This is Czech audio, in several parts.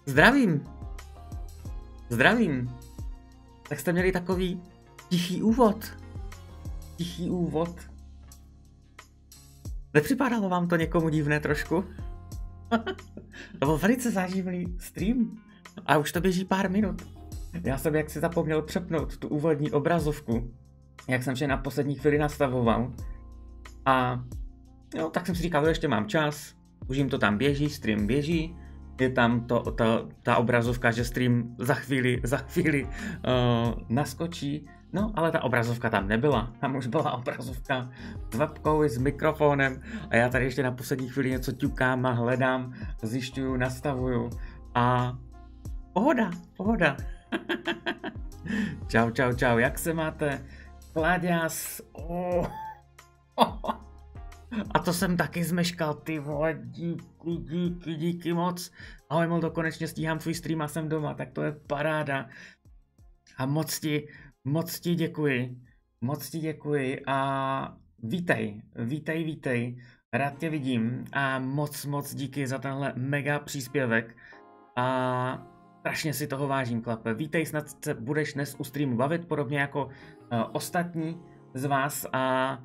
Zdravím. Zdravím. Tak jste měli takový tichý úvod. Tichý úvod. Nepřipadalo vám to někomu divné trošku? To byl velice záživný stream. A už to běží pár minut. Já jsem jaksi zapomněl přepnout tu úvodní obrazovku. Jak jsem vše na poslední chvíli nastavoval. A jo, tak jsem si říkal, že ještě mám čas. Už jim to tam běží, stream běží. Je tam ta obrazovka, že stream za chvíli naskočí. No, ale ta obrazovka tam nebyla. Tam už byla obrazovka s webkou, s mikrofonem a já tady ještě na poslední chvíli něco ťukám a hledám, zjišťuju, nastavuju a pohoda. Čau, jak se máte? Kláďas. A to jsem taky zmeškal, ty vole, díky moc. Ahoj Moldo, konečně stíhám tvůj stream a jsem doma, tak to je paráda. A moc ti děkuji a vítej, rád tě vidím a moc díky za tenhle mega příspěvek a strašně si toho vážím, chlape. Vítej, snad se budeš dnes u streamu bavit, podobně jako ostatní z vás a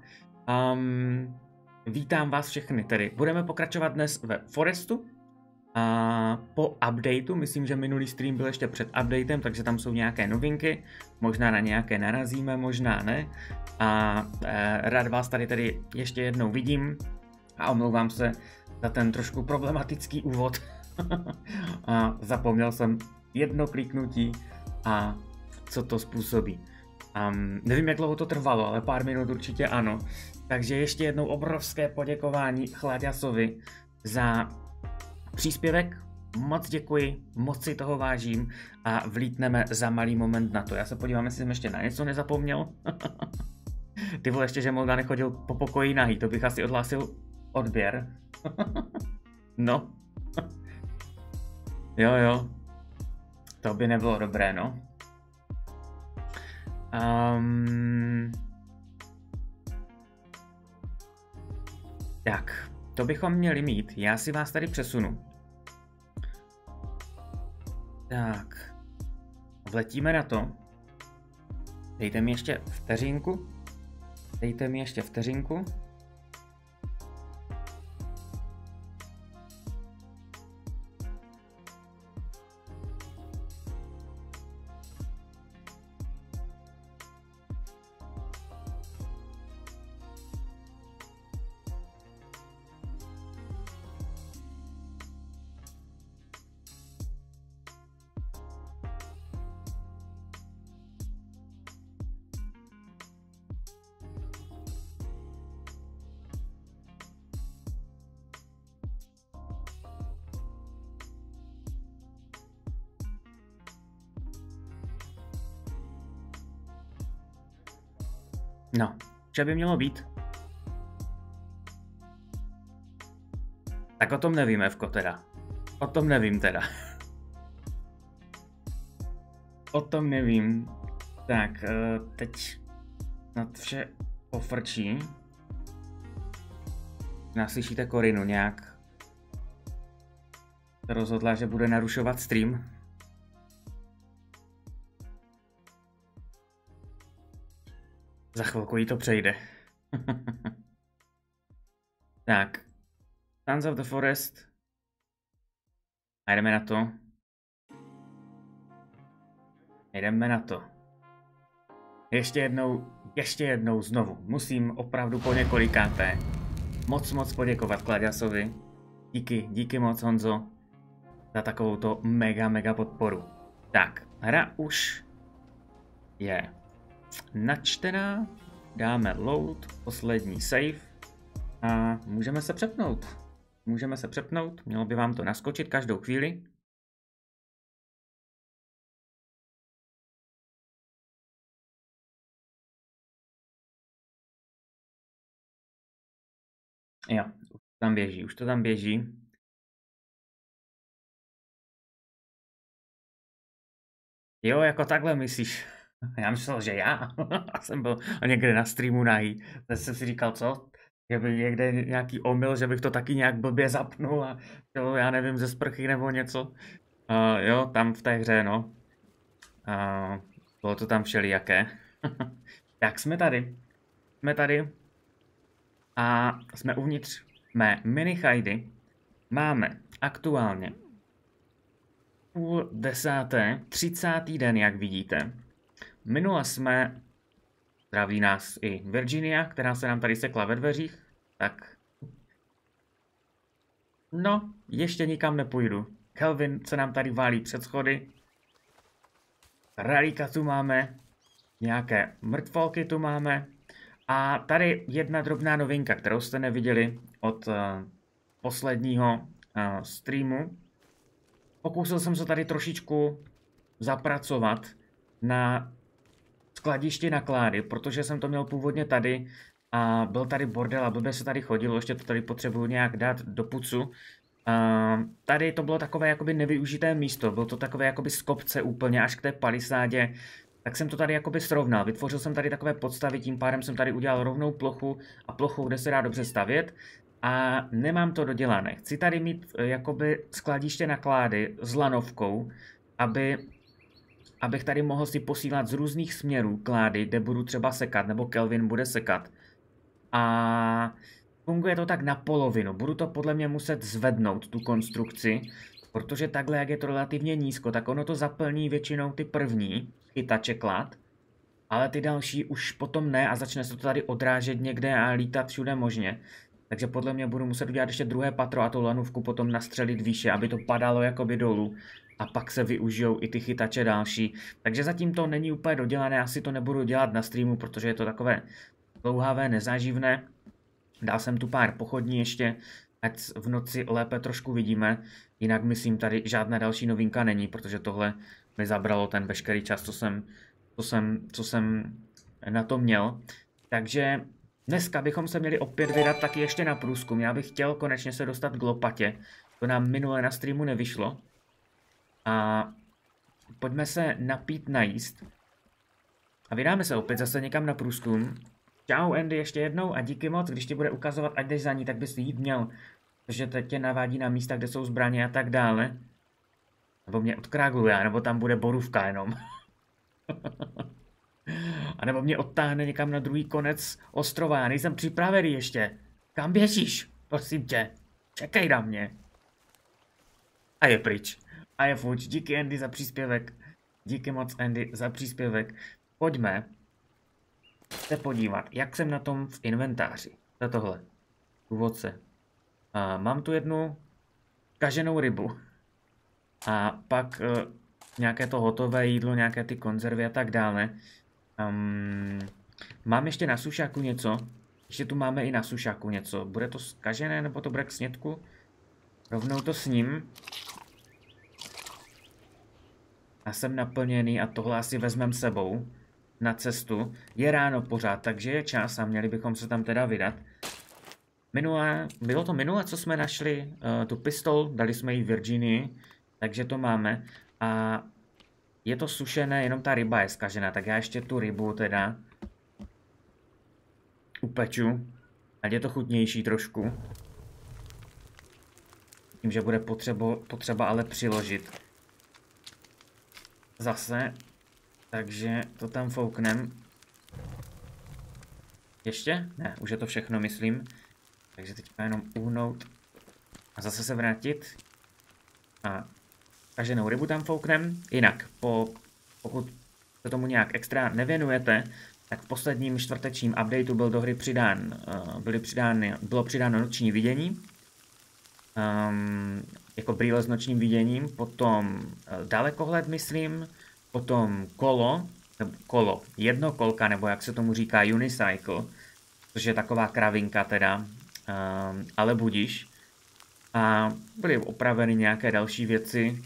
vítám vás všechny tedy. Budeme pokračovat dnes ve Forestu a po updateu, myslím, že minulý stream byl ještě před updatem, takže tam jsou nějaké novinky, možná na nějaké narazíme, možná ne. A rád vás tady tedy ještě jednou vidím a omlouvám se za ten trošku problematický úvod. A zapomněl jsem jedno kliknutí a co to způsobí. Nevím, jak dlouho to trvalo, ale pár minut určitě ano. Takže ještě jednou obrovské poděkování Chlaďasovi za příspěvek. Moc děkuji, moc si toho vážím a vlítneme za malý moment na to. Já se podívám, jestli jsem ještě na něco nezapomněl. Ty vole, ještě, že Molda nechodil po pokoji nahý, to bych asi odhlásil odběr. No. Jo. To by nebylo dobré, no. Tak, to bychom měli mít. Já si vás tady přesunu. Tak, vletíme na to. Dejte mi ještě vteřinku. No, co by mělo být? Tak o tom nevím, Evko, teda. O tom nevím, teda. O tom nevím. Tak, teď snad vše pofrčí. Naslyšíte Korinu nějak. Se rozhodla, že bude narušovat stream. Za chvilku jí to přejde. Tak. Sons of the Forest. A jdeme na to. Ještě jednou znovu. Musím opravdu po několikáté moc poděkovat Kláďasovi. Díky moc, Honzo, za takovouto mega podporu. Tak, hra už je načtená, dáme load, poslední save a můžeme se přepnout, mělo by vám to naskočit každou chvíli. Jo, už to tam běží. Jo, jako takhle myslíš. Já myslel, že já jsem byl někde na streamu nahý. Teď jsem si říkal, co? Že by někde nějaký omyl, že bych to taky nějak blbě zapnul a jo, já nevím, ze sprchy nebo něco. Jo, tam v té hře, no. Bylo to tam všelijaké. Tak jsme tady. Jsme tady. A jsme uvnitř mé mini-chajdy. Máme aktuálně 9:30, 30. den, jak vidíte. Minule jsme, zdraví nás i Virginia, která se nám tady sekla ve dveřích, tak no, ještě nikam nepůjdu. Kelvin se nám tady válí před schody. Ralíka tu máme, nějaké mrtvolky tu máme. A tady jedna drobná novinka, kterou jste neviděli od posledního streamu. Pokusil jsem se tady trošičku zapracovat na skladišti naklády, protože jsem to měl původně tady a byl tady bordel a blbě se tady chodilo, ještě to tady potřebuju nějak dát do pucu. Tady to bylo takové jakoby nevyužité místo, bylo to takové jakoby z kopce úplně až k té palisádě, tak jsem to tady jakoby srovnal, vytvořil jsem tady takové podstavy, tím pádem jsem tady udělal rovnou plochu a plochu, kde se dá dobře stavět. A nemám to dodělané. Chci tady mít jakoby skladiště naklády s lanovkou, abych tady mohl si posílat z různých směrů klády, kde budu třeba sekat, nebo Kelvin bude sekat. A funguje to tak na polovinu. Budu to podle mě muset zvednout, tu konstrukci, protože takhle, jak je to relativně nízko, tak ono to zaplní většinou ty první chytače klád, ale ty další už potom ne a začne se to tady odrážet někde a lítat všude možně. Takže podle mě budu muset udělat ještě druhé patro a tu lanovku potom nastřelit výše, aby to padalo jakoby dolů. A pak se využijou i ty chytače další. Takže zatím to není úplně dodělané, asi to nebudu dělat na streamu, protože je to takové dlouhavé, nezáživné. Dal jsem tu pár pochodní ještě, ať v noci lépe trošku vidíme. Jinak myslím, tady žádná další novinka není, protože tohle mi zabralo ten veškerý čas, co jsem na to měl. Takže dneska bychom se měli opět vydat taky ještě na průzkum. Já bych chtěl konečně se dostat k lopatě. To nám minule na streamu nevyšlo. A pojďme se napít, najíst. A vydáme se opět zase někam na průzkum. Čau Andy ještě jednou a díky moc, když ti bude ukazovat, ať jdeš za ní, tak bys jít měl. Protože teď tě navádí na místa, kde jsou zbraně a tak dále. Nebo mě odkrágluje, nebo tam bude borůvka jenom. A nebo mě odtáhne někam na druhý konec ostrova, já nejsem připravený ještě. Kam běžíš? Prosím tě, čekej na mě. A je pryč. A je fuč. Díky Andy za příspěvek. Díky moc Andy za příspěvek. Pojďme se podívat, jak jsem na tom v inventáři. To je tohle. Původce. Mám tu jednu kaženou rybu. A pak nějaké to hotové jídlo, nějaké ty konzervy a tak dále. Mám ještě na sušáku něco. Ještě tu máme i na sušáku něco. Bude to zkažené, nebo to bude k snědku? Rovnou to s ním. A jsem naplněný a tohle asi vezmeme sebou na cestu. Je ráno pořád, takže je čas a měli bychom se tam teda vydat. Bylo to minule, co jsme našli tu pistol, dali jsme ji Virginii, takže to máme. A je to sušené, jenom ta ryba je zkažená, tak já ještě tu rybu teda upeču, ať je to chutnější trošku. Tím, že bude potřeba ale přiložit zase, takže to tam fouknem. Ještě? Ne, už je to všechno, myslím. Takže teďka jenom uhnout a zase se vrátit. A kaženou rybu tam fouknem. Jinak, pokud se tomu nějak extra nevěnujete, tak v posledním čtvrtečním updateu byl do hry bylo přidáno noční vidění. Jako brýle s nočním viděním, potom dalekohled, myslím, potom jednokolka, nebo jak se tomu říká, unicycle, což je taková kravinka teda, ale budiš. A byly opraveny nějaké další věci.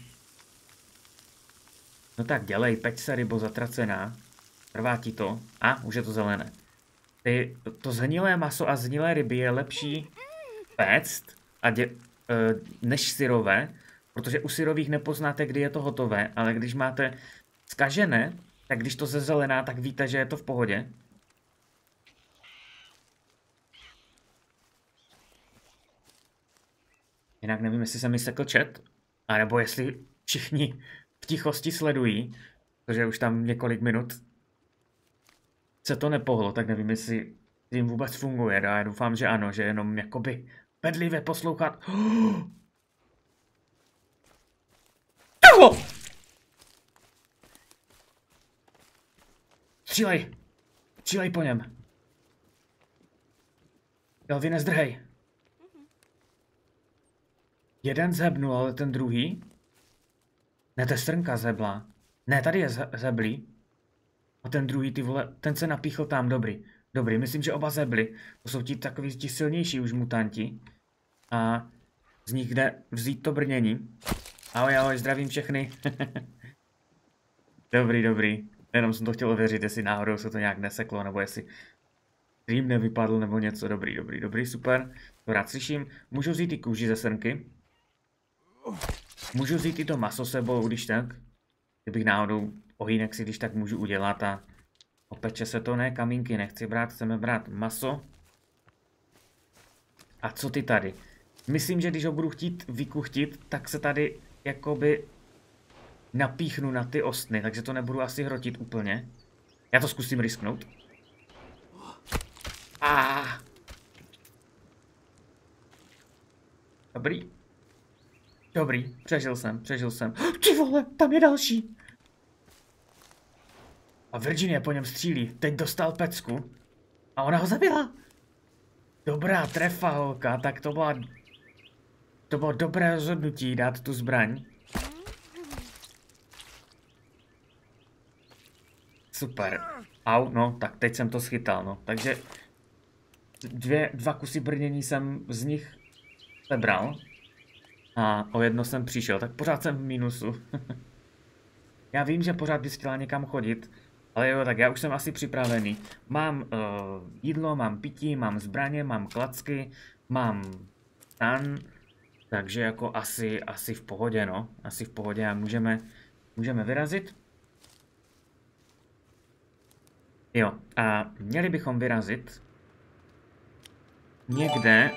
No tak dělej, peč se, rybo zatracená. Trvá ti to. A, už je to zelené. To zhnilé maso a zhnilé ryby je lepší péct než syrové, protože u syrových nepoznáte, kdy je to hotové, ale když máte zkažené, tak když to zezelená, tak víte, že je to v pohodě. Jinak nevím, jestli se mi sekl chat, anebo jestli všichni v tichosti sledují, protože už tam několik minut se to nepohlo, tak nevím, jestli jim vůbec funguje. Já doufám, že ano, že jenom jakoby bedlivě poslouchat. Střílej! Střílej po něm! Elvi, nezdrhej! Jeden zhebnul, ale ten druhý? Ne, to je Strnka zhebla. Ne, tady je zheblý. A ten druhý, ty vole, ten se napíchl tam, dobrý. Dobrý, myslím, že oba zhebli. To jsou ti takový ti silnější už mutanti. A z nich jde vzít to brnění. Ahoj, ahoj, zdravím všechny. Dobrý, dobrý. Jenom jsem to chtěl ověřit, jestli náhodou se to nějak neseklo, nebo jestli stream nevypadl, nebo něco. Dobrý, dobrý, dobrý, super. To rád slyším. Můžu vzít i kůži ze Srnky. Můžu vzít i to maso sebou, když tak. Kdybych náhodou ohýnek si když tak můžu udělat a opeče se to, ne kamínky, nechci brát, chceme brát maso. A co ty tady? Myslím, že když ho budu chtít vykuchtit, tak se tady jakoby napíchnu na ty ostny, takže to nebudu asi hrotit úplně. Já to zkusím risknout. Dobrý. Dobrý, přežil jsem, přežil jsem. Ty vole, tam je další. A Virginie po něm střílí, teď dostal pecku. A ona ho zabila. Dobrá trefa, holka, tak to bylo dobré rozhodnutí dát tu zbraň. Super. Au, no, tak teď jsem to schytal, no. Takže dva kusy brnění jsem z nich sebral. A o jedno jsem přišel, tak pořád jsem v mínusu. Já vím, že pořád bys chtěla někam chodit, ale jo, tak já už jsem asi připravený. Mám jídlo, mám pití, mám zbraně, mám klacky, mám stan, takže jako asi v pohodě, no. Asi v pohodě a můžeme vyrazit. Jo, a měli bychom vyrazit někde.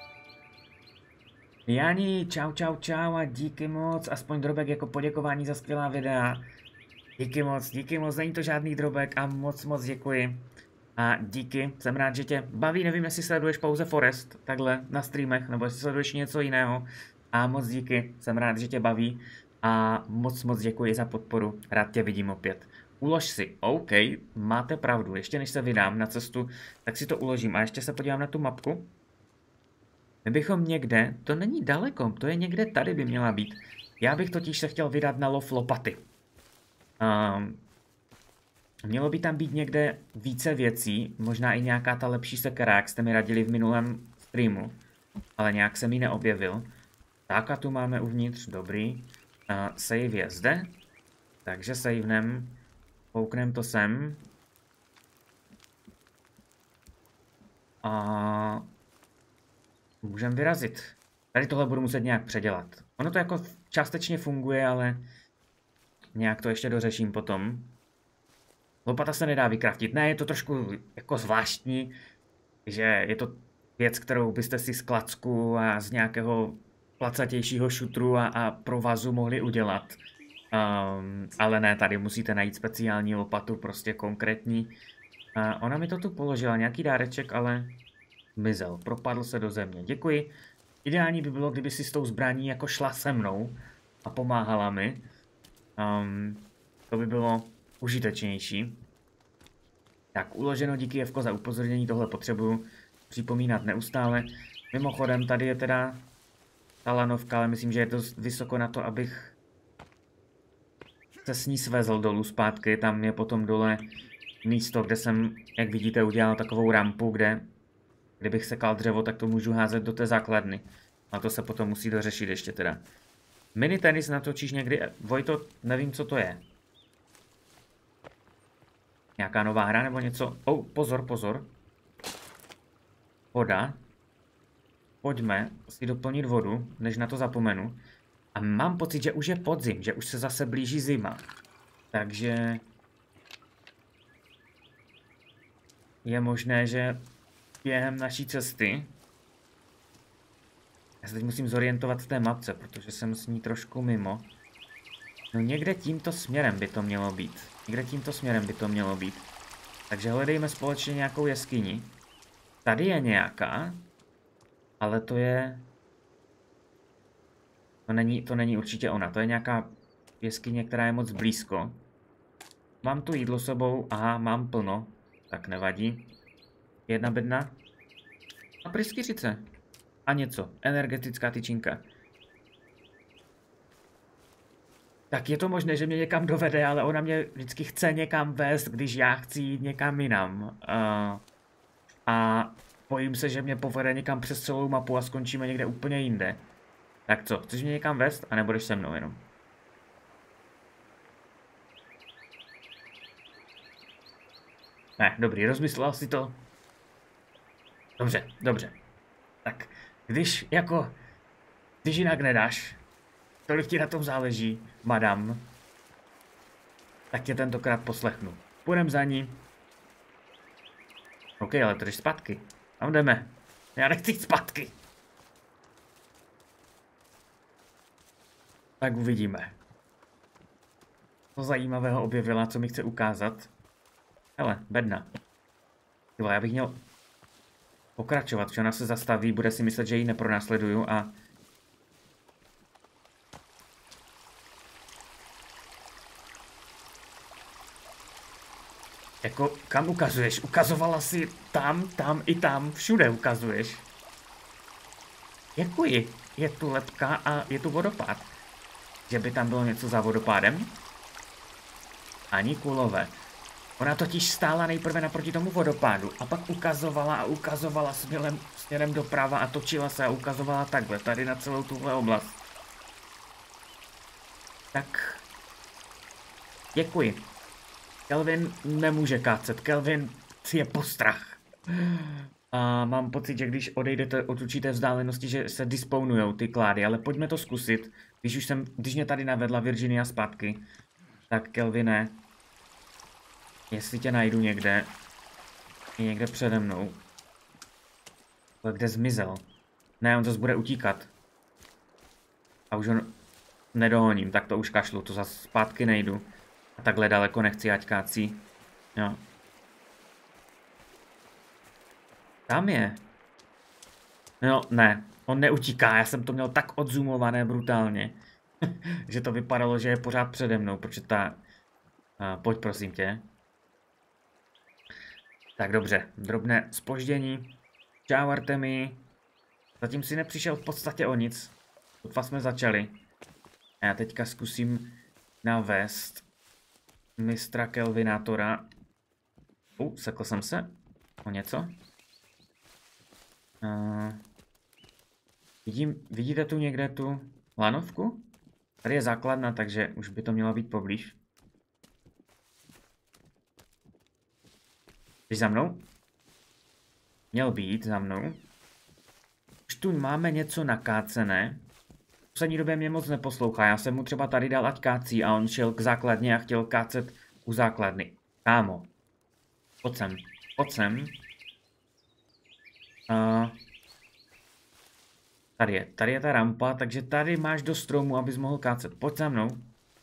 Jani, čau, čau, čau a díky moc, aspoň drobek jako poděkování za skvělá videa. Díky moc, není to žádný drobek a moc děkuji. A díky, jsem rád, že tě baví, nevím, jestli sleduješ pouze Forest, takhle na streamech, nebo jestli sleduješ něco jiného. A moc díky, jsem rád, že tě baví a moc děkuji za podporu, rád tě vidím opět. Ulož si, OK, máte pravdu, ještě než se vydám na cestu, tak si to uložím a ještě se podívám na tu mapku. My bychom někde, to není daleko, to je někde tady by měla být. Já bych totiž se chtěl vydat na lov lopaty. Mělo by tam být někde více věcí, možná i nějaká ta lepší sekera, jak jste mi radili v minulém streamu, ale nějak jsem ji neobjevil. Tak a tu máme uvnitř, dobrý. Save je zde, takže savenem, pouknem to sem. A můžeme vyrazit. Tady tohle budu muset nějak předělat. Ono to jako částečně funguje, ale nějak to ještě dořeším potom. Lopata se nedá vykraftit. Ne, je to trošku jako zvláštní, že je to věc, kterou byste si z klacku a z nějakého placatějšího šutru a provazu mohli udělat. Ale ne, tady musíte najít speciální lopatu, prostě konkrétní. Ona mi to tu položila, nějaký dáreček, ale mizel, propadl se do země. Děkuji. Ideální by bylo, kdyby si s tou zbraní jako šla se mnou a pomáhala mi. To by bylo užitečnější. Tak, uloženo, díky Jevko za upozornění, tohle potřebuju připomínat neustále. Mimochodem, tady je teda ta lanovka, ale myslím, že je to vysoko na to, abych se s ní svezl dolů zpátky. Tam je potom dole místo, kde jsem, jak vidíte, udělal takovou rampu, kde kdybych sekal dřevo, tak to můžu házet do té základny. A to se potom musí dořešit ještě teda. Mini tenis natočíš někdy? Vojto, nevím, co to je. Nějaká nová hra nebo něco? Pozor. Voda. Pojďme si doplnit vodu, než na to zapomenu. A mám pocit, že už je podzim, že už se zase blíží zima. Takže je možné, že během naší cesty já se teď musím zorientovat v té mapce, protože jsem s ní trošku mimo. No někde tímto směrem by to mělo být. Někde tímto směrem by to mělo být. Takže hledejme společně nějakou jeskyni. Tady je nějaká, ale to je... To není určitě ona, to je nějaká jeskyně, která je moc blízko. Mám tu jídlo sebou, aha, mám plno, tak nevadí. Jedna bedna. A pryskyřice. A něco, energetická tyčinka. Tak je to možné, že mě někam dovede, ale ona mě vždycky chce někam vést, když já chci jít někam jinam. A bojím se, že mě povede někam přes celou mapu a skončíme někde úplně jinde. Tak co, chceš mě někam vést, a nebudeš se mnou jenom? Ne, dobrý, rozmyslel si to? Dobře, dobře. Tak, když jinak nedáš, tolik ti na tom záleží, madam, tak tě tentokrát poslechnu. Půjdem za ní. OK, ale to jdeš zpátky. Tam jdeme. Já nechci jít zpátky. Tak uvidíme. Co zajímavého objevila, co mi chce ukázat. Hele, bedna. Tyhle, já bych měl pokračovat, že ona se zastaví, bude si myslet, že ji nepronásleduju a... Jako, kam ukazuješ? Ukazovala si tam, tam i tam, všude ukazuješ. Děkuji. Je tu lepka a je tu vodopád. Že by tam bylo něco za vodopádem? Ani kulové. Ona totiž stála nejprve naproti tomu vodopádu a pak ukazovala a ukazovala směrem doprava a točila se a ukazovala takhle, tady na celou tuhle oblast. Tak, děkuji. Kelvin nemůže kácet, Kelvin je postrach. A mám pocit, že když odejdete od určité vzdálenosti, že se dispounujou ty klády, ale pojďme to zkusit. Když mě tady navedla Virginia zpátky, tak Kelvine, jestli tě najdu někde, je někde přede mnou. Kde zmizel? Ne, on zase bude utíkat. A už ho nedohoním, tak to už kašlu, to zase zpátky nejdu. A takhle daleko nechci, ať kácí. Jo. Tam je. No, ne, on neutíká, já jsem to měl tak odzoomované brutálně, že to vypadalo, že je pořád přede mnou, protože pojď prosím tě. Tak dobře, drobné zpoždění. Čau Artemi. Zatím si nepřišel v podstatě o nic. Sotva jsme začali. A já teďka zkusím navést mistra Kelvinátora. Sekl jsem se. O něco. Vidíte tu někde tu lanovku? Tady je základna, takže už by to mělo být poblíž. Jsi za mnou? Měl být za mnou. Už tu máme něco nakácené. V poslední době mě moc neposlouchá. Já jsem mu třeba tady dal, ať kácí, a on šel k základně a chtěl kácet u základny. Kámo. Pojď sem. Pojď sem. Tady je ta rampa, takže tady máš do stromu, abys mohl kácet. Pojď za mnou.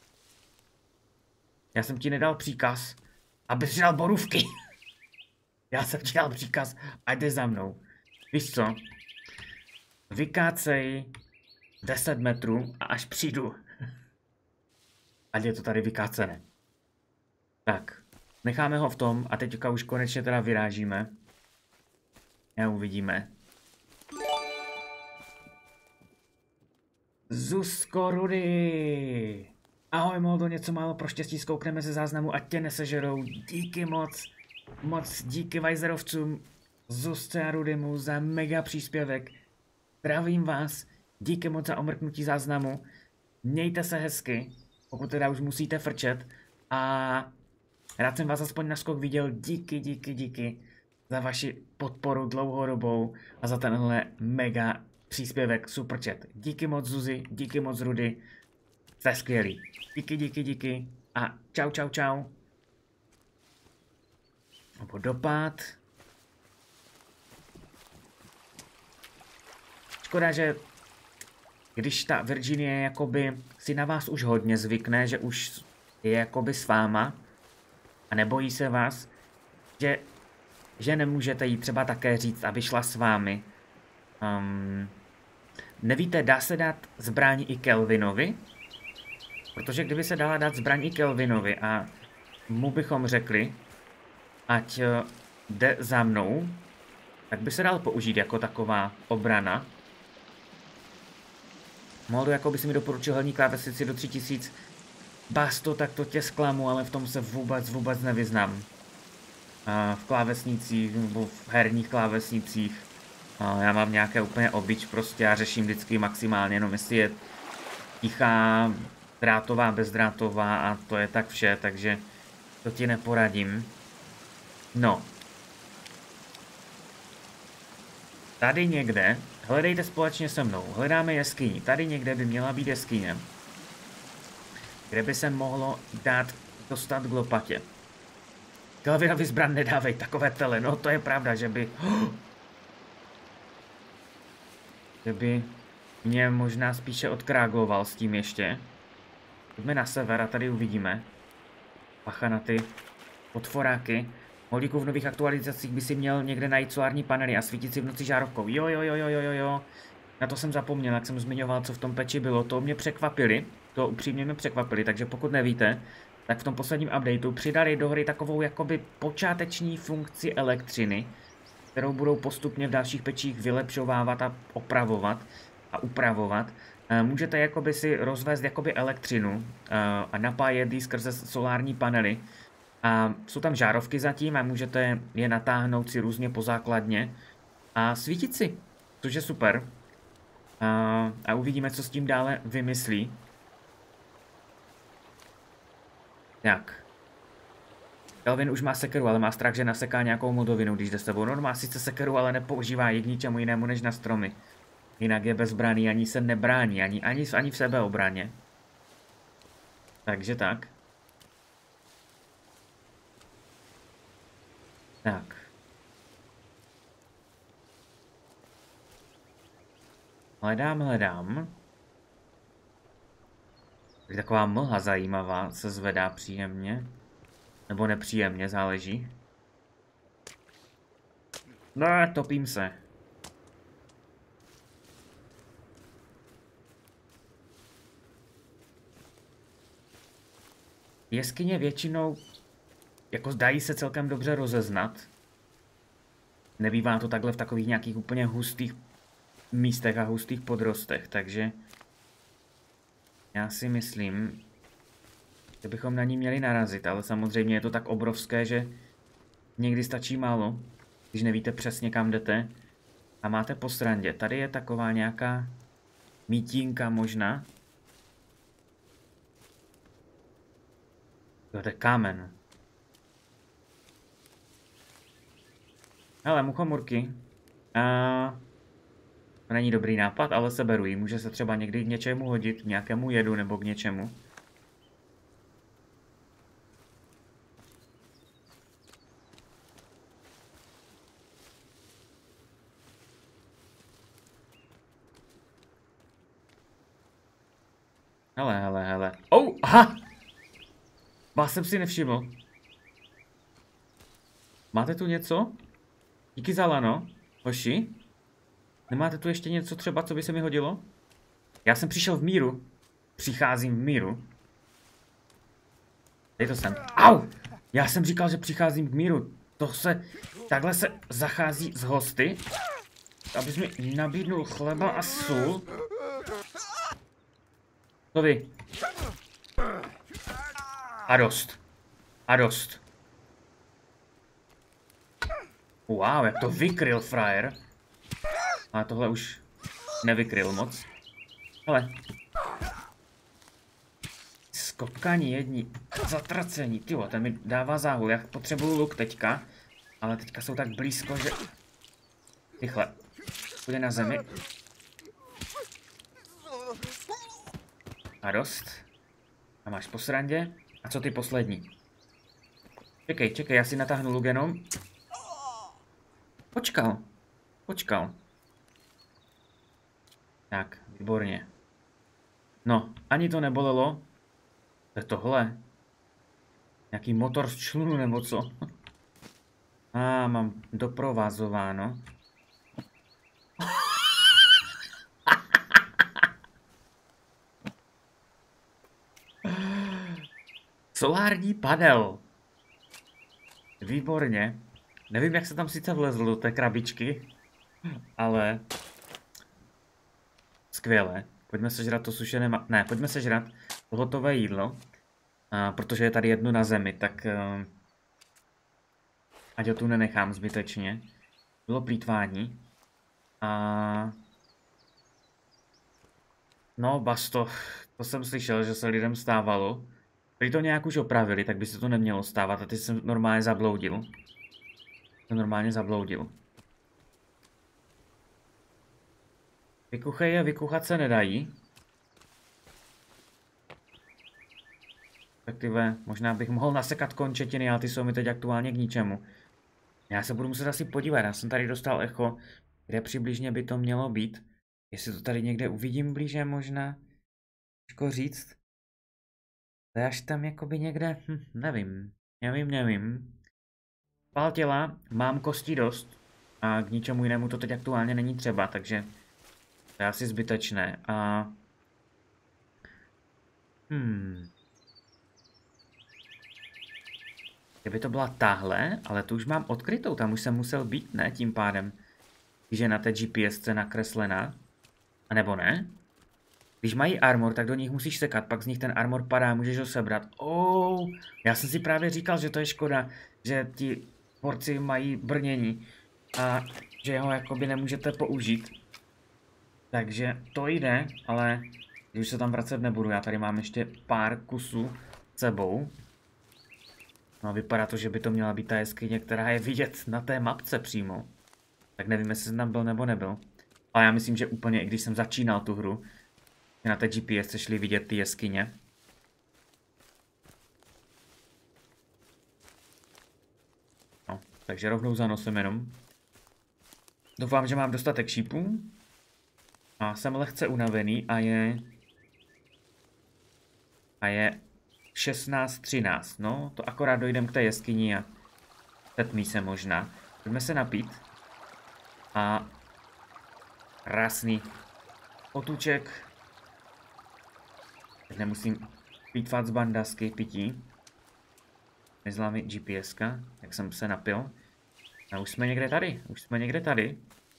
Já jsem ti nedal příkaz, abys dal borůvky. Já jsem ti dal příkaz, ať jdeš za mnou. Víš co? Vykácej 10 metrů a až přijdu. Ať je to tady vykácené. Tak, necháme ho v tom a teďka už konečně teda vyrážíme. A uvidíme. Zuzko Rudy! Ahoj Moldo, něco málo pro štěstí, zkoukneme ze záznamu, ať tě nesežerou. Díky moc. Moc díky Vajzerovcům, Zuzce a Rudymu za mega příspěvek. Zdravím vás, díky moc za omrknutí záznamu. Mějte se hezky, pokud teda už musíte frčet. A rád jsem vás aspoň na skok viděl. Díky za vaši podporu dlouhodobou a za tenhle mega příspěvek super chat. Díky moc Zuzi, díky moc Rudy. Jste skvělí. Díky. A čau. Vodopád. Škoda, že když ta Virginie jakoby si na vás už hodně zvykne, že už je jakoby s váma a nebojí se vás, že nemůžete jí třeba také říct, aby šla s vámi. Nevíte, dá se dát zbraň i Kelvinovi? Protože kdyby se dala dát zbraň i Kelvinovi a mu bychom řekli, ať jde za mnou, tak by se dal použít jako taková obrana. Moldu, jako by si mi doporučil hlavní klávesnici do 3000. Basto, tak to tě zklamu, ale v tom se vůbec nevyznám. V klávesnicích, nebo v herních klávesnicích. Já mám nějaké úplně obyč prostě a řeším vždycky maximálně, jenom jestli je tichá, drátová, bezdrátová a to je tak vše, takže to ti neporadím. No. Tady někde, hledejte společně se mnou, hledáme jeskyni, tady někde by měla být jeskyně, kde by se mohlo dostat k lopatě. Kelvinovi zbran nedávej, takové tele, no to je pravda, že by mě možná spíše odkrágloval s tím ještě. Pojďme na sever a tady uvidíme. Pacha na ty potvoráky. Moldíku, v nových aktualizacích by si měl někde najít solární panely a svítit si v noci žárovkou. Jo. Na to jsem zapomněl, jak jsem zmiňoval, co v tom peči bylo. To mě překvapili. To upřímně mě překvapili, takže pokud nevíte, tak v tom posledním updateu přidali do hry takovou jakoby počáteční funkci elektřiny, kterou budou postupně v dalších pečích vylepšovávat a opravovat a upravovat. Můžete jakoby si rozvést jakoby elektřinu a napájet ji skrze solární panely. A jsou tam žárovky zatím a můžete je natáhnout si různě po základně a svítit si, což je super. A uvidíme, co s tím dále vymyslí. Tak. Kelvin už má sekeru, ale má strach, že naseká nějakou modovinu, když jde s tebou. No, má sice sekeru, ale nepoužívá ji k ničemu jinému než na stromy. Jinak je bezbranný, ani se nebrání, ani v sebeobraně. Takže tak. Tak. Hledám. Je taková mlha zajímavá, se zvedá příjemně. Nebo nepříjemně, záleží. No, topím se. Jeskyně většinou jako zdají se celkem dobře rozeznat. Nebývá to takhle v takových nějakých úplně hustých místech a hustých podrostech, takže já si myslím, že bychom na ní měli narazit, ale samozřejmě je to tak obrovské, že někdy stačí málo, když nevíte přesně kam jdete a máte po srandě. Tady je taková nějaká mítínka možná. To je kámen. Hele, muchomurky. To není dobrý nápad, ale seberu ji. Může se třeba někdy k něčemu hodit, k nějakému jedu nebo k něčemu. Hele. Oh, aha! Vás jsem si nevšiml. Máte tu něco? Díky za lano, hoši. Nemáte tu ještě něco třeba, co by se mi hodilo? Já jsem přišel v míru. Přicházím v míru. Dej to sem. Au! Já jsem říkal, že přicházím v míru. Takhle se zachází s hosty. Abys mi nabídnul chleba a sůl. To vy. A dost. Wow, jak to vykryl frajer. Ale tohle už nevykryl moc. Hele. Skotkání jedni. Zatracení. Tyjo, ten mi dává záhul. Já potřebuju luk teďka. Ale teďka jsou tak blízko, že... Rychle. Půjde na zemi. A dost. A máš po srandě. A co ty poslední? Čekej, já si natáhnu luk jenom. Počkal. Tak, výborně. No, ani to nebolelo. To je tohle. Nějaký motor z člunu nebo co? Mám doprovazováno. Solární panel. Výborně. Nevím, jak se tam sice vlezl do té krabičky, ale skvěle. Pojďme sežrat to sušené ne, pojďme sežrat to hotové jídlo. Protože je tady jedno na zemi, tak ať ho tu nenechám zbytečně. Bylo plýtvání. No, basto, to jsem slyšel, že se lidem stávalo. Když to nějak už opravili, tak by se to nemělo stávat a ty jsem normálně zabloudil. Vykuchej a vykuchat se nedají. Respektive, možná bych mohl nasekat končetiny, ale ty jsou mi teď aktuálně k ničemu. Já se budu muset asi podívat, já jsem tady dostal echo, kde přibližně by to mělo být. Jestli to tady někde uvidím blíže možná. Těžko říct. To je až tam jakoby někde, nevím. Pál těla, mám kostí dost a k ničemu jinému to teď aktuálně není třeba, takže to je asi zbytečné a... Kdyby to byla tahle, ale tu už mám odkrytou, tam už jsem musel být, ne, tím pádem. Když je na té GPSce nakreslená, a nebo ne? Když mají armor, tak do nich musíš sekat, pak z nich ten armor padá, můžeš ho sebrat. Já jsem si právě říkal, že to je škoda, že ti borci mají brnění a že ho jakoby nemůžete použít. Takže to jde, ale už se tam vracet nebudu, já tady mám ještě pár kusů s sebou. No a vypadá to, že by to měla být ta jeskyně, která je vidět na té mapce přímo. Tak nevím, jestli jsem tam byl nebo nebyl. Ale já myslím, že úplně, i když jsem začínal tu hru, na té GPS se šli vidět ty jeskyně. No, takže rovnou za nosem jenom. Doufám, že mám dostatek šípů. A jsem lehce unavený a je 16:13. No, to akorát dojdem k té jeskyni a setmí se možná. Pojďme se napít. A krásný potůček. Teď nemusím plýtvat z bandasky pití. Nezlá mi GPSka, jak jsem se napil. A už jsme někde tady.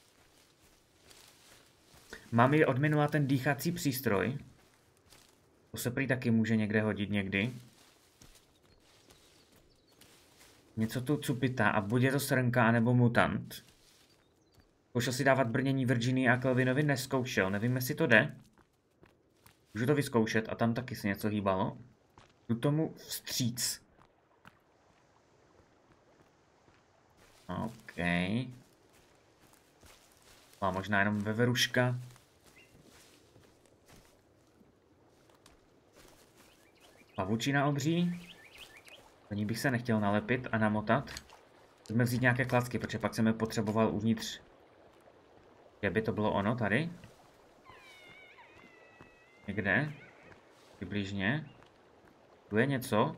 Mám ji od minula ten dýchací přístroj. To se prý taky může někde hodit někdy. Něco tu cupitá a buď je to srnka anebo mutant. Zkoušel si dávat brnění Virginii a Kelvinovi, nezkoušel, nevím, jestli to jde. Můžu to vyzkoušet a tam taky se něco hýbalo. Jdu tomu vstříc. OK. A možná jenom veveruška. Pavučina obří. Do ní bych se nechtěl nalepit a namotat. Pojďme vzít nějaké klacky, protože pak jsem je potřeboval uvnitř. Kde by to bylo ono tady? Někde? Přibližně. Tu je něco.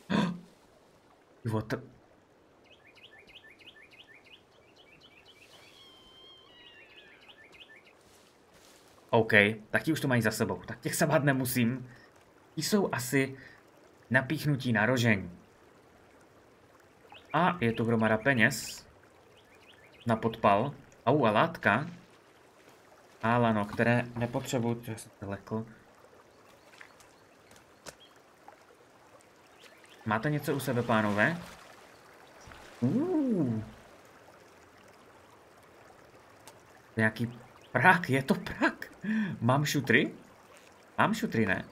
OK, tak ti už to mají za sebou. Tak těch se bát nemusím. Ti jsou asi napíchnutí na rožeň. A je tu hromada peněz. Na podpal. A látka. A lano, které nepotřebuji, že jsem se lekl. Máte něco u sebe, pánové? Nějaký prak, je to prak. Mám šutry? Mám šutry, ne?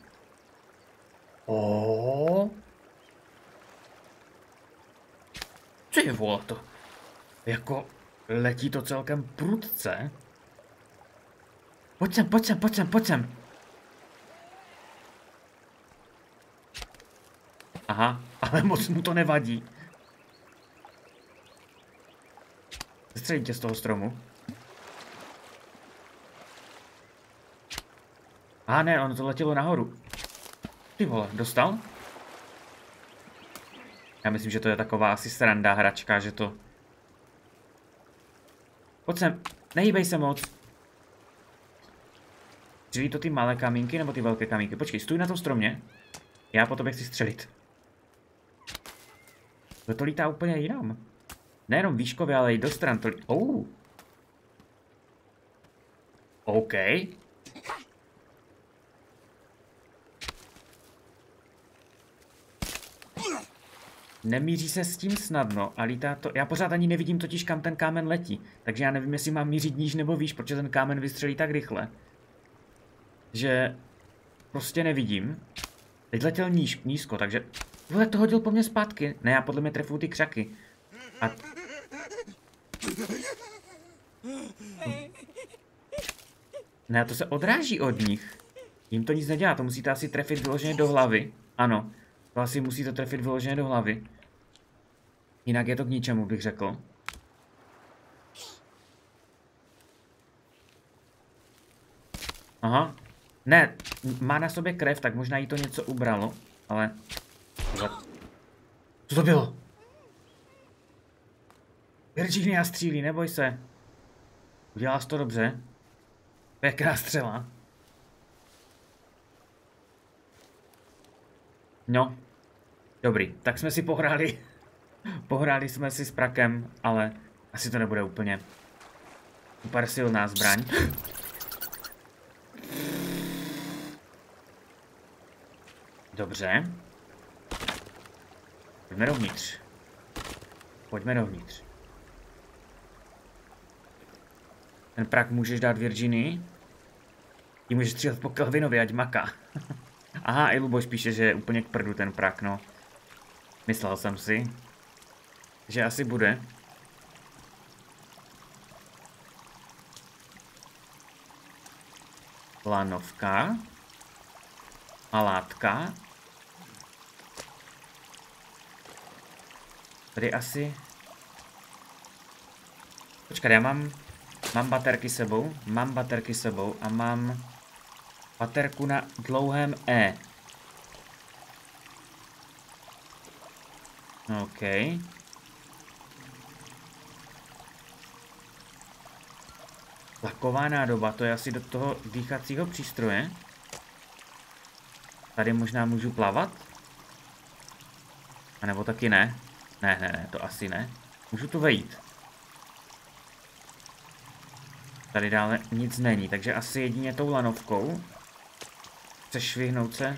Ty vole, to jako letí to celkem prudce. Pojď sem. Aha, ale moc mu to nevadí. Zastřelím tě z toho stromu. Ne, ono to letělo nahoru. Ty vole, dostal? Já myslím, že to je taková asi sranda hračka, že to... Pojď sem, nehýbej se moc. Střílí to ty malé kamínky nebo ty velké kamínky? Počkej, stůj na tom stromě. Já po tobě chci střelit. To lítá úplně jinam. Nejenom výškově, ale i do stran to lítá. OK. Nemíří se s tím snadno a lítá to... Já pořád ani nevidím totiž, kam ten kámen letí. Takže já nevím, jestli mám mířit níž nebo výš, protože ten kámen vystřelí tak rychle. Že... Prostě nevidím. Teď letěl nízko, takže... Vole, to hodil po mně zpátky. Ne, já podle mě trefuju ty křaky. A... Ne, to se odráží od nich. Jim to nic nedělá, to musíte asi trefit vyloženě do hlavy. Ano, to asi musíte trefit vyloženě do hlavy. Jinak je to k ničemu, bych řekl. Aha. Ne, má na sobě krev, tak možná jí to něco ubralo, ale... Co to bylo? Virginia střílí, neboj se. Udělal jsi to dobře. Pěkná střela. No. Dobrý, tak jsme si pohráli. Pohráli jsme si s prakem, ale asi to nebude úplně super silná zbraň. Dobře. Pojďme dovnitř. Pojďme dovnitř. Ten prak můžeš dát Virginii. Ty můžeš střílet po Kelvinovi, ať maká. Aha, i Luboš píše, že je úplně k prdu ten prak, no. Myslel jsem si, že asi bude. Lanovka. Malátka. Tady asi... Počkat, já mám baterky sebou. Mám baterky sebou a mám baterku na dlouhém E. OK. Tlaková nádoba, to je asi do toho dýchacího přístroje. Tady možná můžu plavat? A nebo taky ne? Ne, to asi ne. Můžu tu vejít. Tady dále nic není, takže asi jedině tou lanovkou. Přešvihnout se.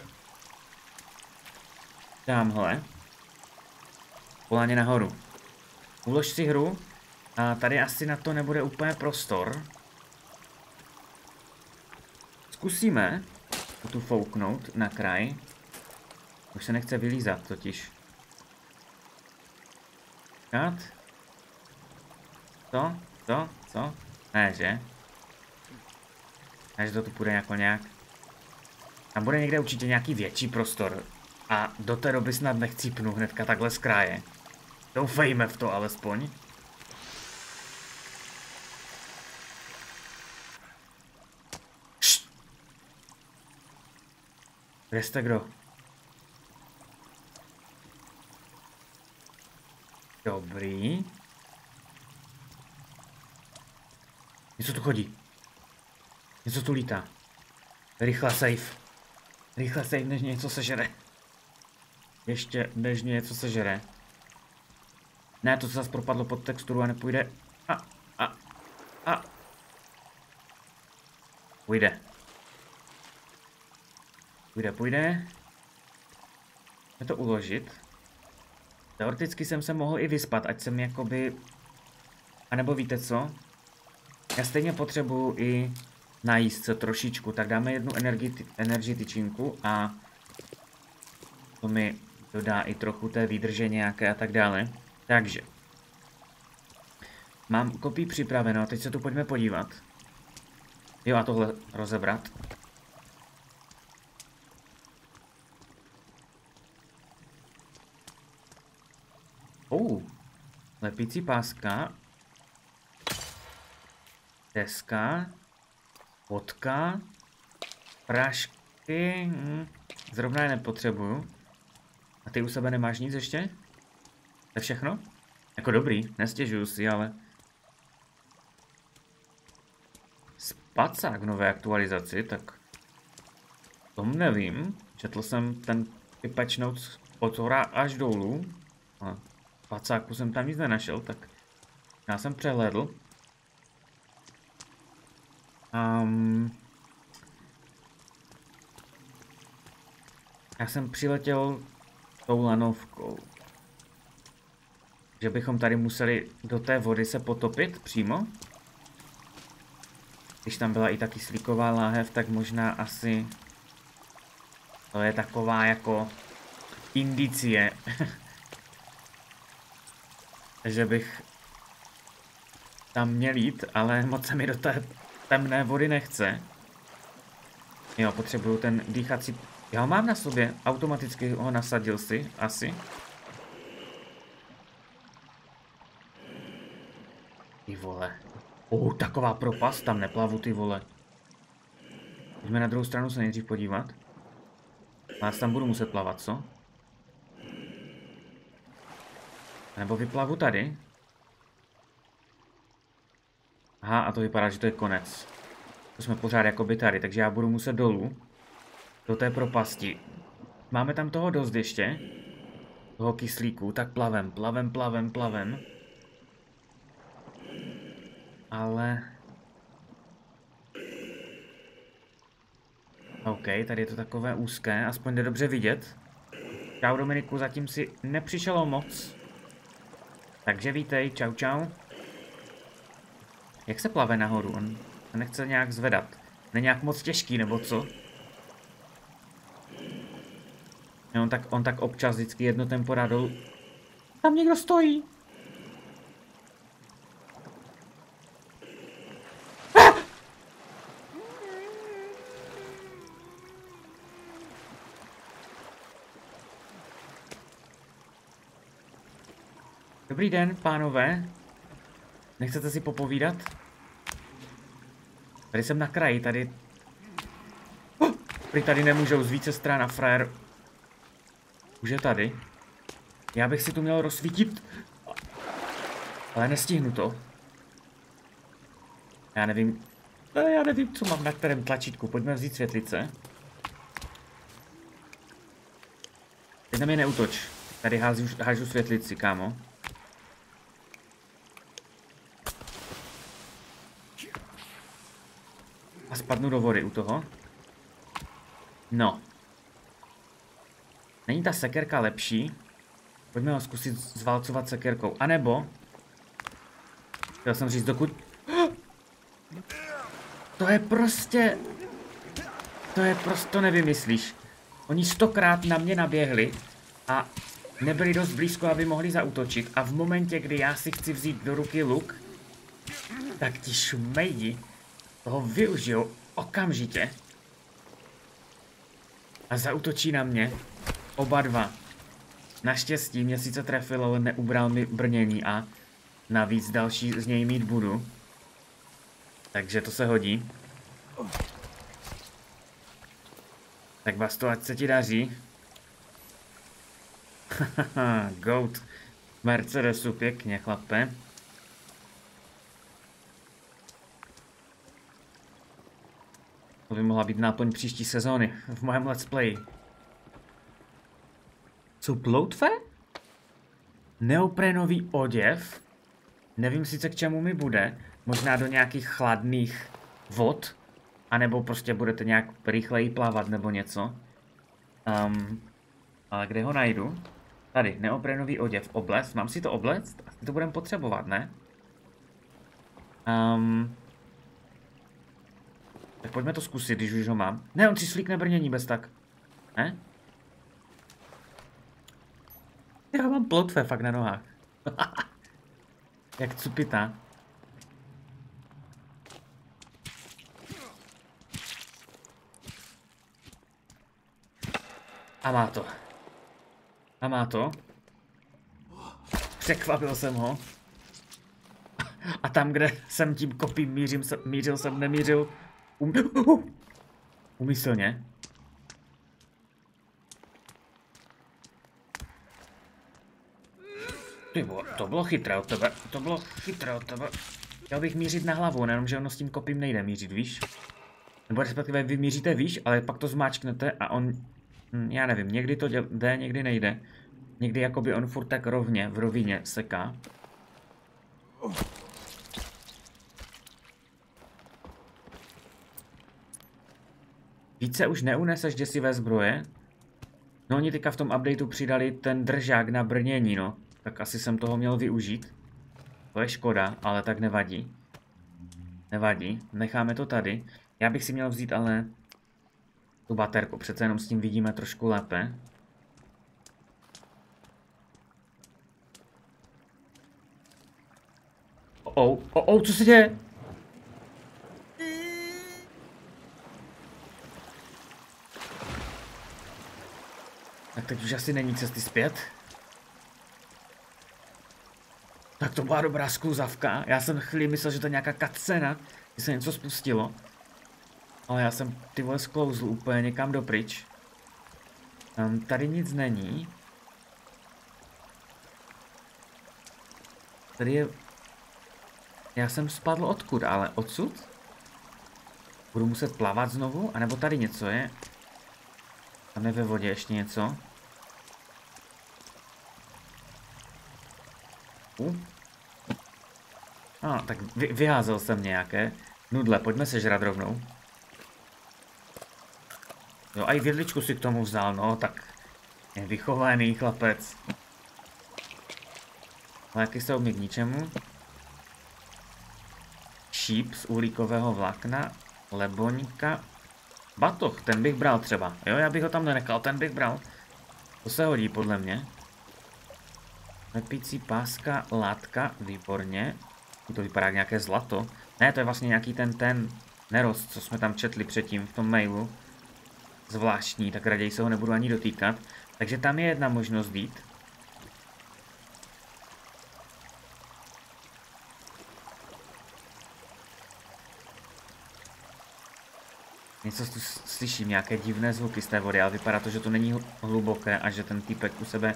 Tamhle. Poláně nahoru. Ulož si hru. A tady asi na to nebude úplně prostor. Zkusíme tu fouknout na kraj. Už se nechce vylízat totiž. Kat? Co? Ne, že? Takže to tu půjde jako nějak. Tam bude někde určitě nějaký větší prostor. A do té doby snad nechcípnu hnedka takhle z kraje. Doufejme v to alespoň. Kde jste kdo? Dobrý. Něco tu chodí. Něco tu lítá. Rychle safe. Rychle safe, než něco sežere. Ještě než něco sežere. Ne, to se zase propadlo pod texturu a nepůjde. Půjde. Půjde. Můžeme to uložit. Teoreticky jsem se mohl i vyspat, ať jsem jakoby... A nebo víte co? Já stejně potřebuju i najíst se trošičku, tak dáme jednu energy tyčinku a to mi dodá i trochu té výdrže nějaké a tak dále. Takže. Mám kopii připraveno, teď se tu pojďme podívat. Jo, a tohle rozebrat. Lepící páska. Deska. Potka. Prášky, zrovna je nepotřebuju. A ty u sebe nemáš nic ještě? To je všechno? Jako dobrý, nestěžuju si, ale... Spacák v nové aktualizaci, tak... Tom nevím. Četl jsem ten patch notes od hora až dolů. A spacáku jsem tam nic nenašel, tak... Já jsem přehlédl. Já jsem přiletěl tou lanovkou. Že bychom tady museli do té vody se potopit přímo. Když tam byla i ta kyslíková láhev, tak možná asi to je taková jako indicie, že bych tam měl jít, ale moc se mi do té temné vody nechce. Jo, potřebuju ten dýchací... Já ho mám na sobě, automaticky ho nasadil si, asi. Ty vole. Taková propast, tam neplavu, ty vole. Pojďme na druhou stranu se nejdřív podívat. Já tam budu muset plavat, co? Nebo vyplavu tady. Aha, a to vypadá, že to je konec. To jsme pořád jakoby tady, takže já budu muset dolů. Do té propasti. Máme tam toho dost ještě. Toho kyslíku, tak plavem. Ale... OK, tady je to takové úzké, aspoň jde dobře vidět. Čau Dominiku, zatím si nepřišelo moc. Takže vítej, čau. Jak se plave nahoru? On nechce nějak zvedat. Není nějak moc těžký, nebo co? On tak občas vždycky jedno tempo dá dolů. Tam někdo stojí. Dobrý den, pánové. Nechcete si popovídat? Tady jsem na kraji, tady... Tady nemůžou z více stran a frajer... Už je tady. Já bych si tu měl rozsvítit. Ale nestihnu to. Já nevím, co mám na kterém tlačítku. Pojďme vzít světlice. Teď na mě neútoč. Tady hážu světlici, kámo. A spadnu do vody u toho. No. Není ta sekerka lepší? Pojďme ho zkusit zválcovat sekerkou. A nebo... Chtěl jsem říct, dokud... To nevymyslíš. Oni 100krát na mě naběhli a nebyli dost blízko, aby mohli zaútočit. A v momentě, kdy já si chci vzít do ruky luk, tak ti šmejdi toho využijou okamžitě. A zaútočí na mě. Oba dva. Naštěstí mě sice trefilo, ale neubral mi brnění a navíc další z něj mít budu. Takže to se hodí. Tak Basto, ať se ti daří. Goat. Mercedesu, pěkně, chlape. To by mohla být náplň příští sezóny v mém let's play. Co ploutve? Neoprénový oděv? Nevím sice k čemu mi bude. Možná do nějakých chladných vod. A nebo prostě budete nějak rychleji plavat nebo něco. Ale kde ho najdu? Tady, neoprénový oděv, oblec. Mám si to oblect? Asi to budeme potřebovat, ne? Tak pojďme to zkusit, když už ho mám. Ne, on si slíkne brnění bez tak. Ne? Já mám plotve fakt na nohách. Jak cupita. A má to. Překvapil jsem ho. A tam, kde jsem tím kopím mířil jsem, nemířil. Úmyslně. Ty vole, to bylo chytré od tebe, to bylo chytré od tebe. Chtěl bych mířit na hlavu, nejenom, že ono s tím kopím nejde mířit, víš? Nebo respektive vy míříte výš, ale pak to zmáčknete a on, já nevím, někdy to jde, někdy nejde. Někdy jakoby on furt tak rovně, v rovině seká. Více už neuneseš děsivé zbroje. No oni teďka v tom updateu přidali ten držák na brnění, no. Tak asi jsem toho měl využít. To je škoda, ale tak nevadí. Nevadí, necháme to tady. Já bych si měl vzít ale tu baterku, přece jenom s tím vidíme trošku lépe. Co se děje? Tak teď už asi není cesty zpět. Tak to byla dobrá skluzavka. Já jsem chvíli myslel, že to je nějaká cutscéna, že se něco spustilo. Ale já jsem ty vole sklouzl úplně někam dopryč. Tady nic není. Tady je... Já jsem spadl odkud, ale odsud? Budu muset plavat znovu? A nebo tady něco je? Tam je ve vodě ještě něco. Tak vyházel jsem nějaké nudle, pojďme sežrat rovnou. Jo, a i vidličku si k tomu vzal, no, tak je vychovaný chlapec. Léky jsou mi k ničemu. Šíp z uhlíkového vlákna, leboňka, batoh, ten bych bral třeba. Jo, já bych ho tam nenechal, ten bych bral. To se hodí podle mě. Lepící páska, látka, výborně. To vypadá jak nějaké zlato. Ne, to je vlastně nějaký ten nerost, co jsme tam četli předtím v tom mailu. Zvláštní, tak raději se ho nebudu ani dotýkat. Takže tam je jedna možnost jít. Něco tu slyším, nějaké divné zvuky z té vody, ale vypadá to, že to není hluboké a že ten týpek u sebe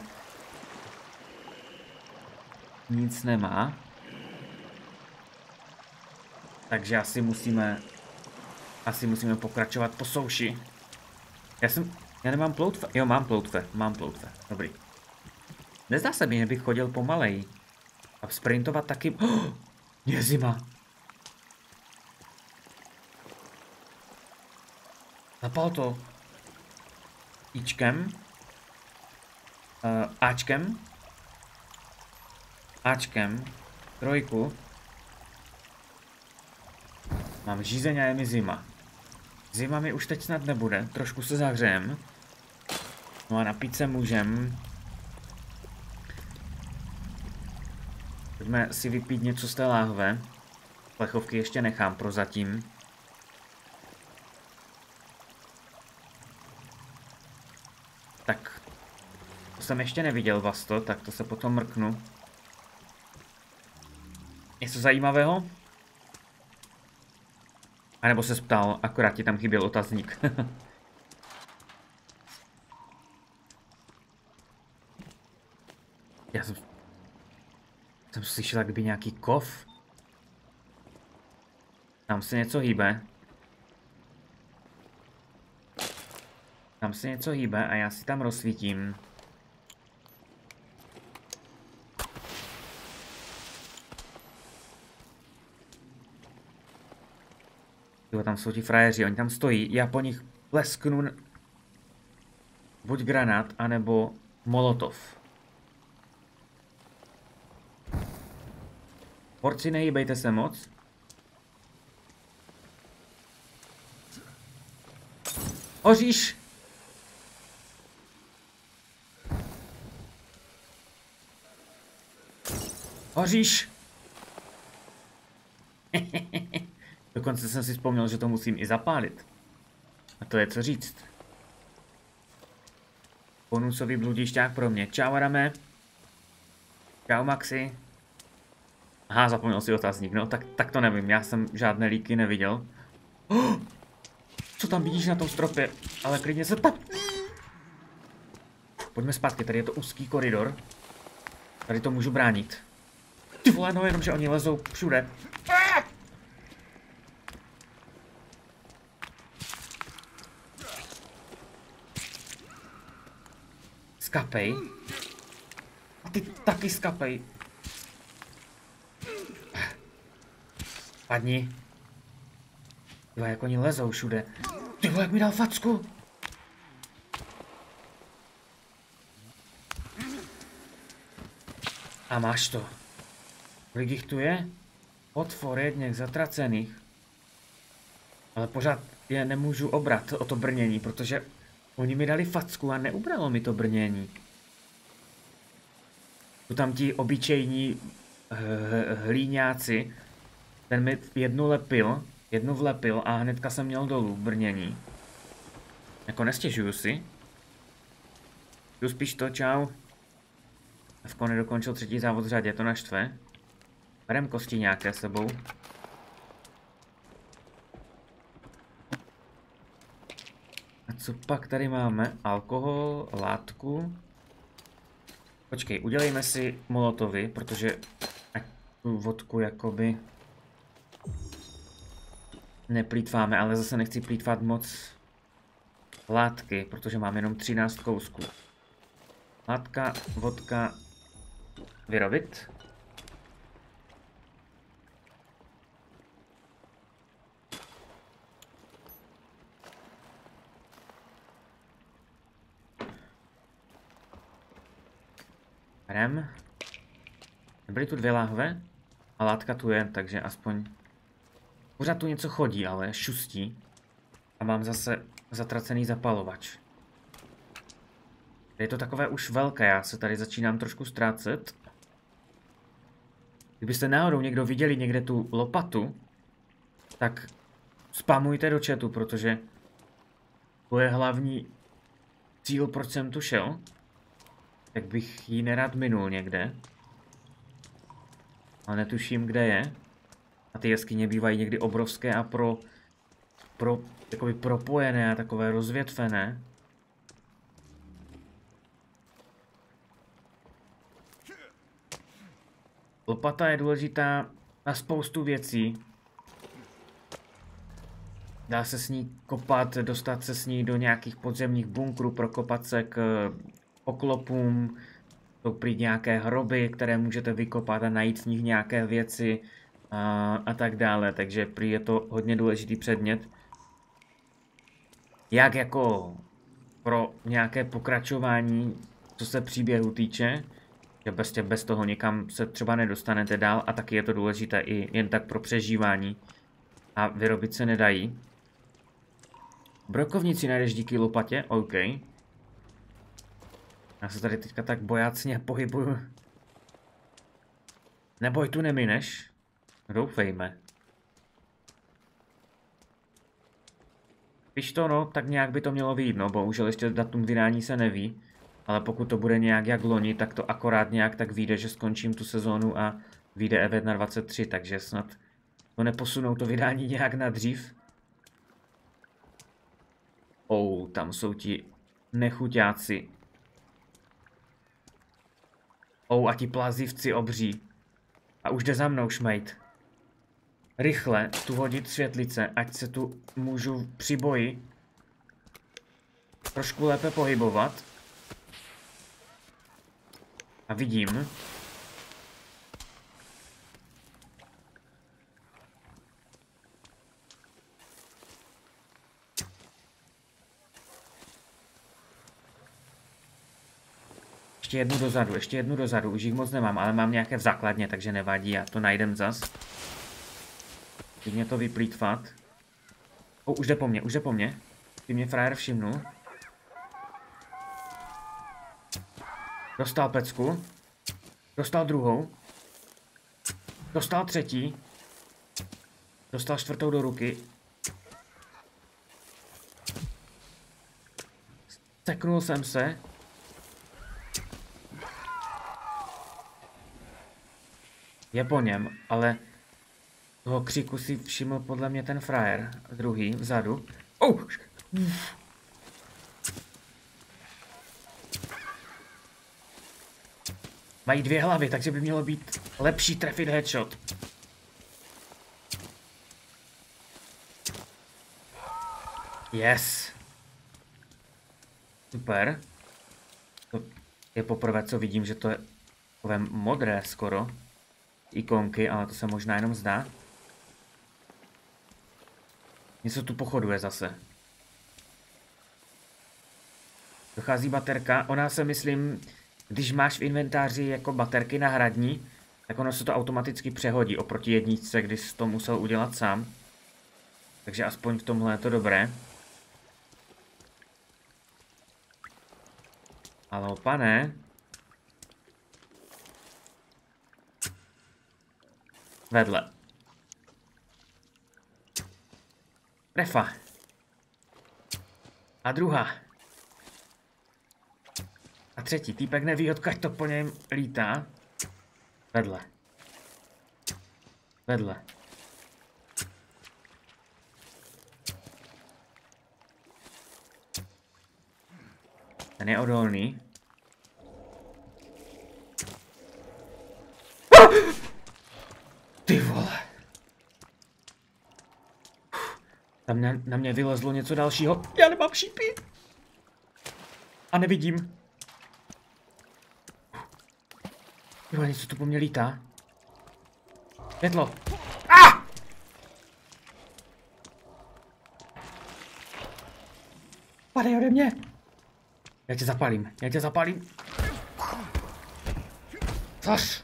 nic nemá. Takže asi musíme pokračovat po souši. Já nemám ploutve. Jo, mám ploutve. Dobrý. Nezdá se mi, že bych chodil pomalej. A sprintovat taky... Je zima. Zapal to. Ičkem. Ačkem. Trojku. Mám žízeň a je mi zima. Zima mi už teď snad nebude, trošku se zahřejem. No a napít se můžem. Pojďme si vypít něco z té láhve. Plechovky ještě nechám prozatím. Tak, to jsem ještě neviděl, Vasto, tak to se potom mrknu. Něco zajímavého? A nebo se ptal, akorát ti tam chyběl otazník. Já jsem slyšel, jak by nějaký kov. Tam se něco hýbe. A já si tam rozsvítím. Jo, tam jsou ti frajeři, oni tam stojí, já po nich plesknu buď granát, anebo molotov. Porci, nehýbejte se moc. Hoříš! Hoříš! Dokonce jsem si vzpomněl, že to musím i zapálit. A to je co říct. Bonusový bludišťák pro mě. Čau, Adame. Čau, Maxi. Aha, zapomněl si otazník, no, tak to nevím, já jsem žádné líky neviděl. Co tam vidíš na tom stropě? Ale klidně se tam... Pojďme zpátky, tady je to úzký koridor. Tady to můžu bránit. Ty vole, no jenom, že oni lezou všude. Skapej. A ty taky skapej. Padni. Tyhle, jak oni lezou všude. Tyhle, jak mi dal facku. A máš to. Kolik jich tu je? Otvor jedněch zatracených. Ale pořád je nemůžu obrat o to brnění, protože oni mi dali facku a neubralo mi to brnění. Tu tam ti obyčejní hlíňáci. Ten mi jednu vlepil a hnedka jsem měl dolů brnění. Jako nestěžuju si. Tu spíš to, čau. Fko nedokončil 3. závod v řadě, to naštve. Berem kosti nějaké sebou. A co pak tady máme? Alkohol, látku. Počkej, udělejme si molotovy, protože ať tu vodku jakoby neplýtváme, ale zase nechci plýtvat moc látky, protože mám jenom 13 kousků. Látka, vodka, vyrobit. Berem. Byly tu 2 láhve a látka tu je, takže aspoň pořád tu něco chodí, ale šustí. A mám zase zatracený zapalovač. Je to takové už velké, já se tady začínám trošku ztrácet. Kdybyste náhodou někdo viděli někde tu lopatu, tak spamujte do chatu, protože to je hlavní cíl, proč jsem tu šel. Tak bych ji nerad minul někde. Ale netuším, kde je. A ty jeskyně bývají někdy obrovské a jakoby propojené a takové rozvětvené. Lopata je důležitá na spoustu věcí. Dá se s ní kopat, dostat se s ní do nějakých podzemních bunkrů, prokopat se k oklopům. Jsou prý nějaké hroby, které můžete vykopat a najít v nich nějaké věci a tak dále. Takže prý je to hodně důležitý předmět. Jak jako pro nějaké pokračování, co se příběhu týče, že bez toho někam se třeba nedostanete dál a taky je to důležité i jen tak pro přežívání a vyrobit se nedají. Brokovnici najdeš díky lopatě? OK. Já se tady teďka tak bojácně pohybuju. Neboj, tu nemineš? Doufejme. Když to, no, tak nějak by to mělo vyjít, no, bohužel ještě datum vydání se neví. Ale pokud to bude nějak jak loni, tak to akorát nějak tak vyjde, že skončím tu sezónu a vyjde EVE na 23, takže snad to neposunou to vydání nějak na dřív. Tam jsou ti nechuťáci. A ti plazivci obří. A už jde za mnou, šmejt. Rychle tu hodit světlice, ať se tu můžu při boji trošku lépe pohybovat. A vidím. Ještě jednu dozadu, už jich moc nemám, ale mám nějaké v základně, takže nevadí, já to najdem zas. Teď mě to vyplýtvat. Už jde po mně. Ty mě frajer všimnul. Dostal pecku. Dostal druhou. Dostal třetí. Dostal čtvrtou do ruky. Seknul jsem se. Je po něm, ale toho křiku si všiml podle mě ten frajer, druhý, vzadu. Oh. Mají 2 hlavy, takže by mělo být lepší trefit headshot. Yes. Super. To je poprvé, co vidím, že to je takové modré skoro. Ikonky, ale to se možná jenom zdá. Něco tu pochoduje zase. Dochází baterka. Ona se, myslím, když máš v inventáři jako baterky na hradní, tak ono se to automaticky přehodí oproti jedničce, když jsi to musel udělat sám. Takže aspoň v tomhle je to dobré. Ale pane. Vedle. Trefa. A druhá. A třetí. Týpek neví, odkud to po něm lítá. Vedle. Vedle. Ten je odolný. Ty vole. Tam na mě vylezlo něco dalšího. Já nemám šípy. A nevidím. Jo, něco tu po mně lítá. Světlo. Ah! Padej ode mě. Já tě zapálím, já tě zapálím. Což?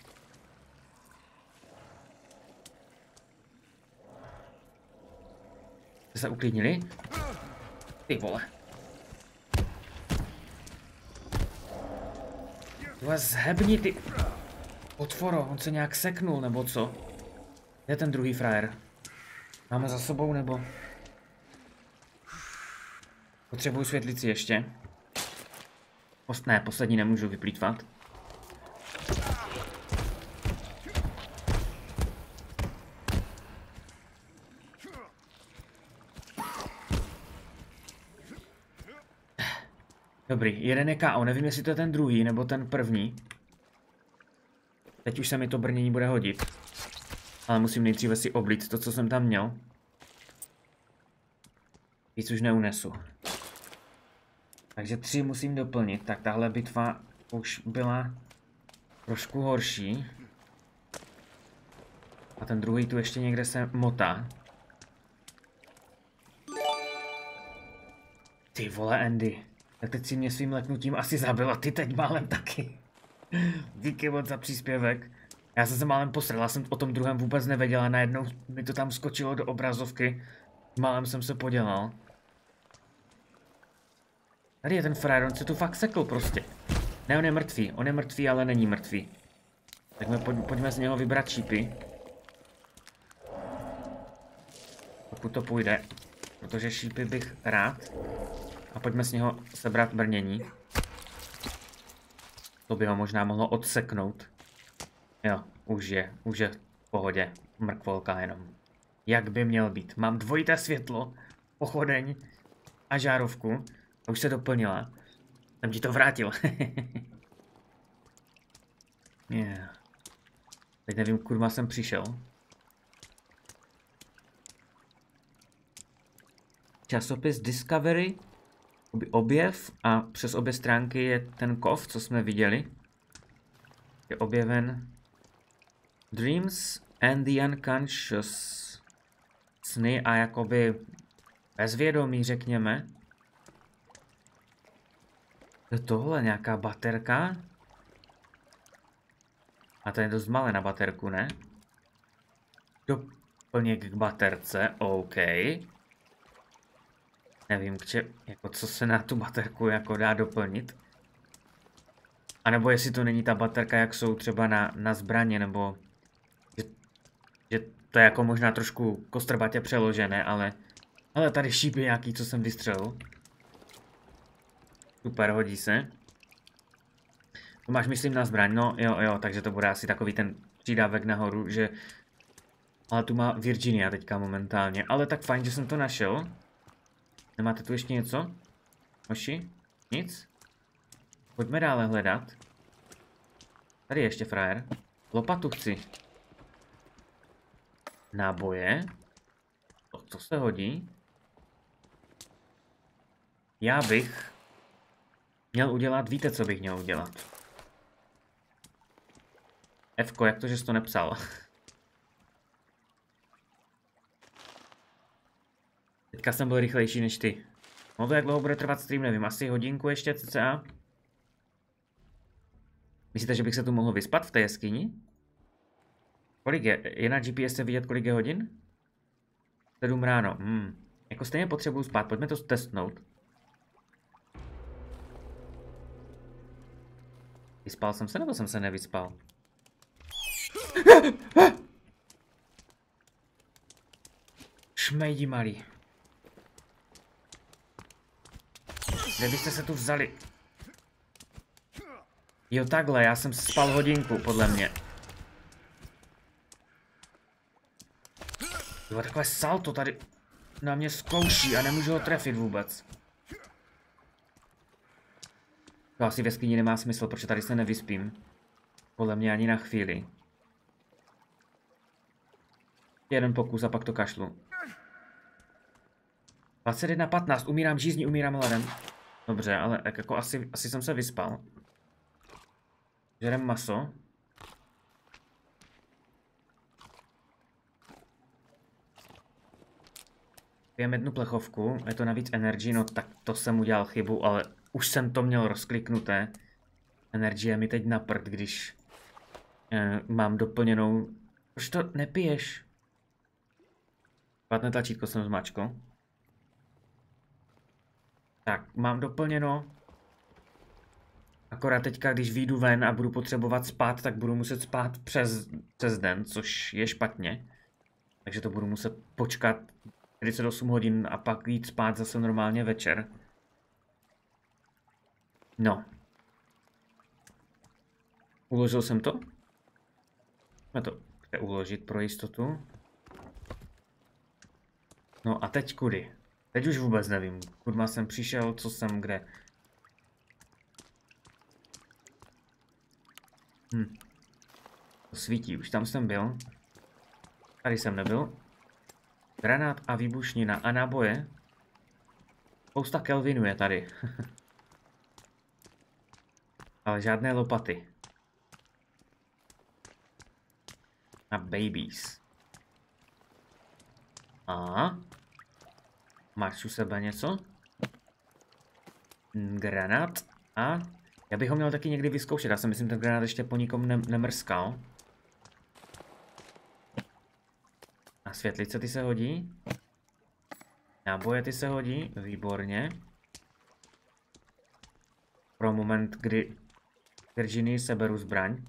Jste se uklidnili? Ty vole. Tohle zhebni ty. Potvoro, on se nějak seknul, nebo co? Je ten druhý frajer. Máme za sebou, nebo? Potřebuju světlici ještě. Ne, poslední nemůžu vyplýtvat. Dobrý, jeden je KO, nevím, jestli to je ten druhý, nebo ten první. Teď už se mi to brnění bude hodit. Ale musím nejdříve si oblít to, co jsem tam měl. Víc už neunesu. Takže 3 musím doplnit. Tak tahle bitva už byla trošku horší. A ten druhý tu ještě někde se motá. Ty vole, Andy. Tak teď si mě svým leknutím asi zabil a ty teď málem taky. Díky moc za příspěvek. Já jsem se málem posral, já jsem o tom druhém vůbec nevěděl a najednou mi to tam skočilo do obrazovky. Málem jsem se podělal. Tady je ten frajer, on se tu fakt sekl prostě. Ne, on je mrtvý, ale není mrtvý. Tak pojďme z něho vybrat šípy. Pokud to půjde, protože šípy bych rád. A pojďme z něho sebrat brnění. To by ho možná mohlo odseknout. Jo, už je v pohodě. Mrkvolka jenom. Jak by měl být. Mám dvojité světlo, pochodeň a žárovku. A už se doplnila. Jsem ti to vrátil. Yeah. Teď nevím, kurva jsem přišel. Časopis Discovery. Objev a přes obě stránky je ten kov, co jsme viděli. Je objeven Dreams and the Unconscious. Sny a jakoby bezvědomí, řekněme. Je tohle nějaká baterka? A to je dost malé na baterku, ne? Doplněk k baterce, OK. Nevím, jako co se na tu baterku jako dá doplnit. A nebo jestli to není ta baterka, jak jsou třeba na zbraně, nebo že to je jako možná trošku kostrbatě přeložené, ale tady šípy nějaký, co jsem vystřelil. Super, hodí se. To máš, myslím, na zbraň, no jo, takže to bude asi takový ten přidávek nahoru, že... Ale tu má Virginia teďka momentálně, ale tak fajn, že jsem to našel. Nemáte tu ještě něco? Hoši? Nic? Pojďme dále hledat. Tady je ještě frajer. Lopatu chci. Náboje. To se hodí. Já bych měl udělat, víte, co bych měl udělat? Fko, jak to, že jsi to nepsal? Teďka jsem byl rychlejší než ty. No to jak dlouho bude trvat stream, nevím, asi hodinku ještě cca. Myslíte, že bych se tu mohl vyspat v té jeskyni? Kolik je? Je na GPS vidět, kolik je hodin? 7 ráno. Jako stejně potřebuju spát, pojďme to testnout. Vyspal jsem se, nebo jsem se nevyspal? Šmejdi malý. Kde byste se tu vzali? Jo, takhle, já jsem spal hodinku, podle mě. Jo, takové salto tady na mě zkouší a nemůžu ho trefit vůbec. To asi ve skříni nemá smysl, protože tady se nevyspím. Podle mě ani na chvíli. Jeden pokus a pak to kašlu. 21:15, umírám žízní, umírám hladem. Dobře, ale tak jako asi jsem se vyspal. Žerem maso. Pijem jednu plechovku, je to navíc energy, no tak to jsem udělal chybu, ale už jsem to měl rozkliknuté. Energie je mi teď na prd, když mám doplněnou... Proč to nepiješ? Špatné tlačítko jsem zmačkl. Tak, mám doplněno. Akorát teďka, když vyjdu ven a budu potřebovat spát, tak budu muset spát přes den, což je špatně. Takže to budu muset počkat 48 hodin a pak jít spát zase normálně večer. No. Uložil jsem to? Můžeme to uložit pro jistotu. No a teď kudy? Teď už vůbec nevím, kudma jsem přišel, co jsem, kde. To svítí, už tam jsem byl. Tady jsem nebyl. Granát a výbušnina a náboje. Spousta Kelvinů je tady. Ale žádné lopaty. A babies. A máš u sebe něco? Granát a já bych ho měl taky někdy vyzkoušet. Já si myslím, ten granát ještě po nikom nemrskal. A světlice ty se hodí. Náboje ty se hodí. Výborně. Pro moment, kdy Virginii seberu zbraň.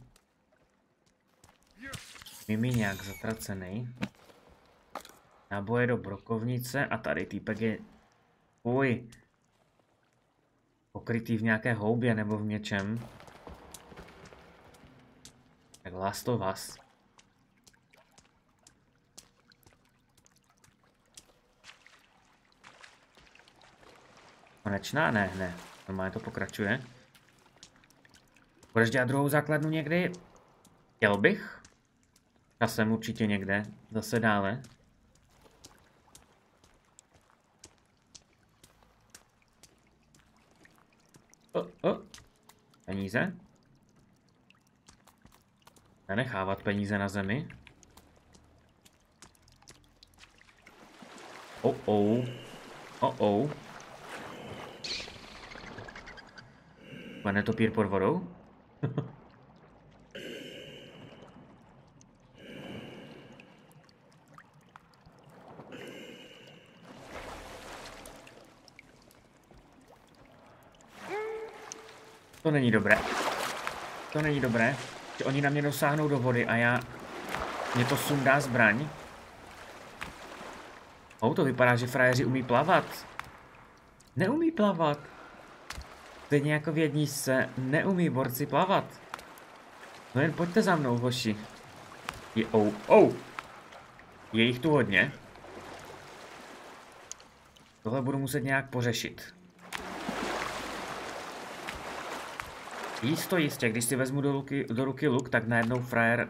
Mimiňák zatracený. Náboje do brokovnice a tady týpek je... Uj. Pokrytý v nějaké houbě nebo v něčem. Tak Last of Us. Konečná? Ne. Normálně to pokračuje. Budeš dělat druhou základnu někdy? Chtěl bych. Časem určitě někde. Zase dále. Peníze? Nenechávat peníze na zemi. Pane topír pod vodou? To není dobré. To není dobré, že oni na mě dosáhnou do vody a mě to sundá zbraň. To vypadá, že frajeři umí plavat. Neumí plavat. Stejně jako v jedničce neumí borci plavat. No jen pojďte za mnou, hoši. Je jich tu hodně. Tohle budu muset nějak pořešit. Jistě, když si vezmu do ruky luk, tak najednou frajer...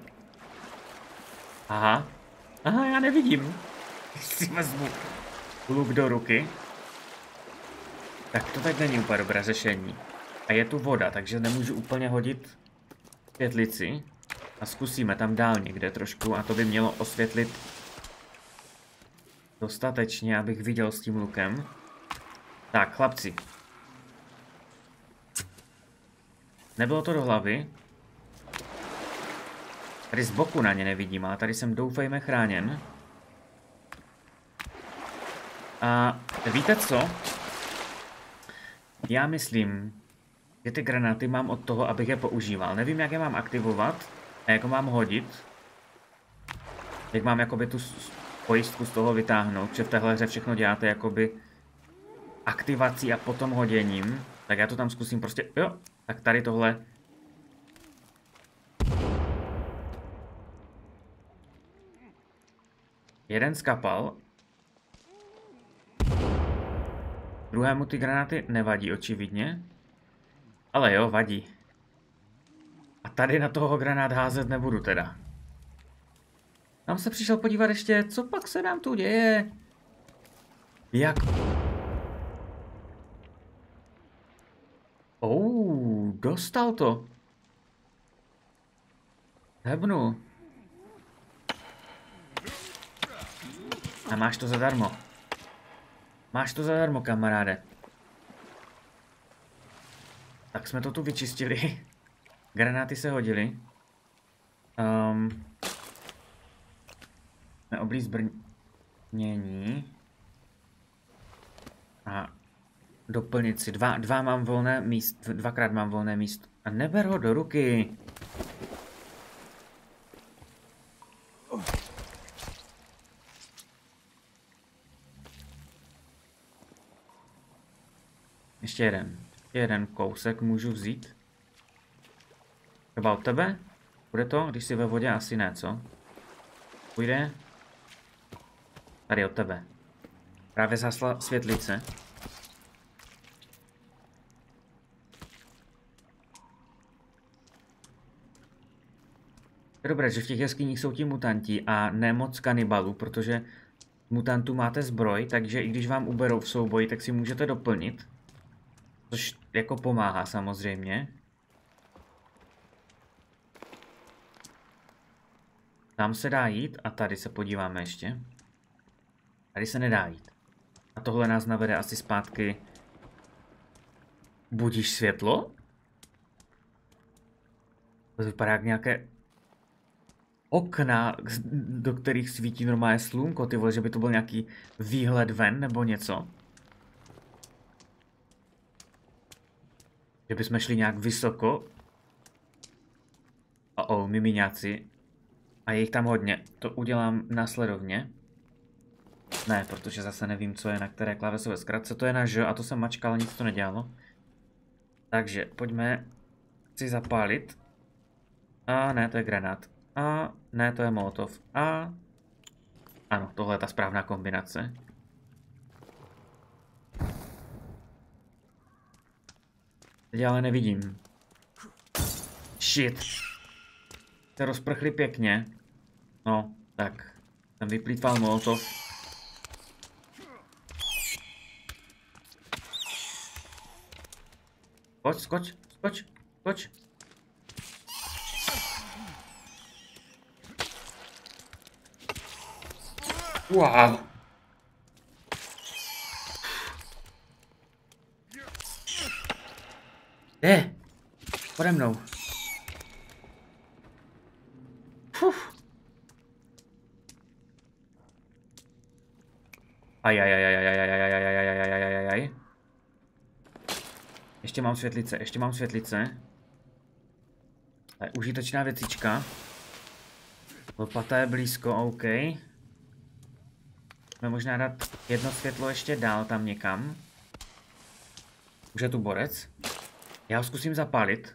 Aha, já nevidím. Když si vezmu luk do ruky, tak to teď není úplně dobré řešení. A je tu voda, takže nemůžu úplně hodit světlici. A zkusíme tam dál někde trošku a to by mělo osvětlit dostatečně, abych viděl s tím lukem. Tak, chlapci. Nebylo to do hlavy. Tady z boku na ně nevidím, ale tady jsem doufejme chráněn. A víte co? Já myslím, že ty granáty mám od toho, abych je používal. Nevím, jak je mám aktivovat a jak ho mám hodit. Jak mám jakoby tu pojistku z toho vytáhnout, že v téhle hře všechno děláte jakoby aktivací a potom hoděním. Tak já to tam zkusím prostě, jo, tak tady tohle. Jeden skapal. Druhému ty granáty nevadí očividně. Ale jo, vadí. A tady na toho granát házet nebudu teda. Tam se přišel podívat ještě, co pak se nám tu děje. Jak... dostal to. Hebnu. A máš to zadarmo. Máš to zadarmo, kamaráde. Tak jsme to tu vyčistili. Granáty se hodily. Neoblíz brnění. A doplnit si. Dva mám volné místo. Dvakrát mám volné místo. A neber ho do ruky. Ještě jeden kousek můžu vzít. Třeba od tebe? Bude to, když jsi ve vodě? Asi ne, co? Půjde? Tady od tebe. Právě zhasla světlice. Je dobré, že v těch jeskyních jsou ti mutanti a ne moc kanibalů, protože mutantů máte zbroj, takže i když vám uberou v souboji, tak si můžete doplnit. Což jako pomáhá samozřejmě. Tam se dá jít a tady se podíváme ještě. Tady se nedá jít. A tohle nás navede asi zpátky. Budíš světlo? To vypadá jak nějaké okna, do kterých svítí normálně slunko, ty vole, že by to byl nějaký výhled ven nebo něco. Že bychom šli nějak vysoko. Mimiňáci. A je jich tam hodně. To udělám následovně. Ne, protože zase nevím, co je na které klávesové zkratce. To je na Ž a to jsem mačkal, nic to nedělalo. Takže pojďme si zapálit. A ne, to je granát. A ne, to je molotov. A ano, tohle je ta správná kombinace. Teď ale nevidím. Shit. Se rozprchli pěkně. No, tak. Jsem vyplýtval molotov. Skoč. Wow. Pode mnou. Aj. Ještě mám světlice. To je užitečná věcička. Lopata je blízko, OK. Můžeme možná dát jedno světlo ještě dál tam někam. Už je tu borec. Já ho zkusím zapálit.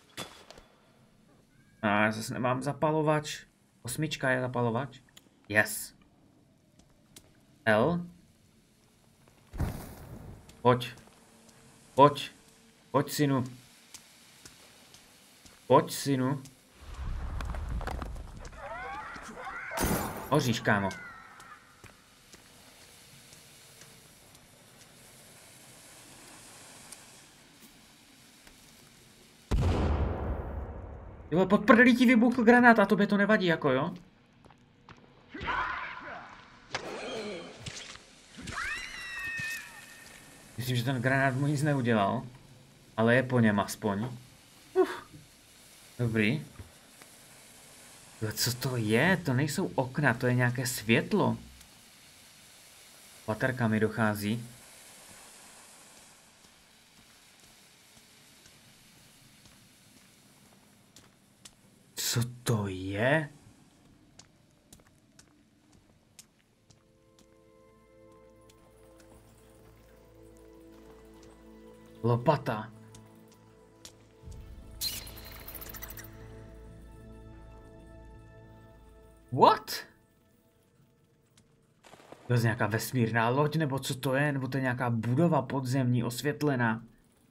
A já zase nemám zapalovač. 8 je zapalovač. Yes. L. Pojď. Pojď. Pojď, synu. Pojď, synu. Hoříš, kámo. Jo, pod prdelí ti vybuchl granát a tobě to nevadí, jako jo? Myslím, že ten granát mu nic neudělal. Ale je po něm aspoň. Dobrý. Jo, co to je? To nejsou okna, to je nějaké světlo. Baterka mi dochází. Co to je? Lopata. What? To je nějaká vesmírná loď, nebo co to je? Nebo to je nějaká budova podzemní, osvětlená?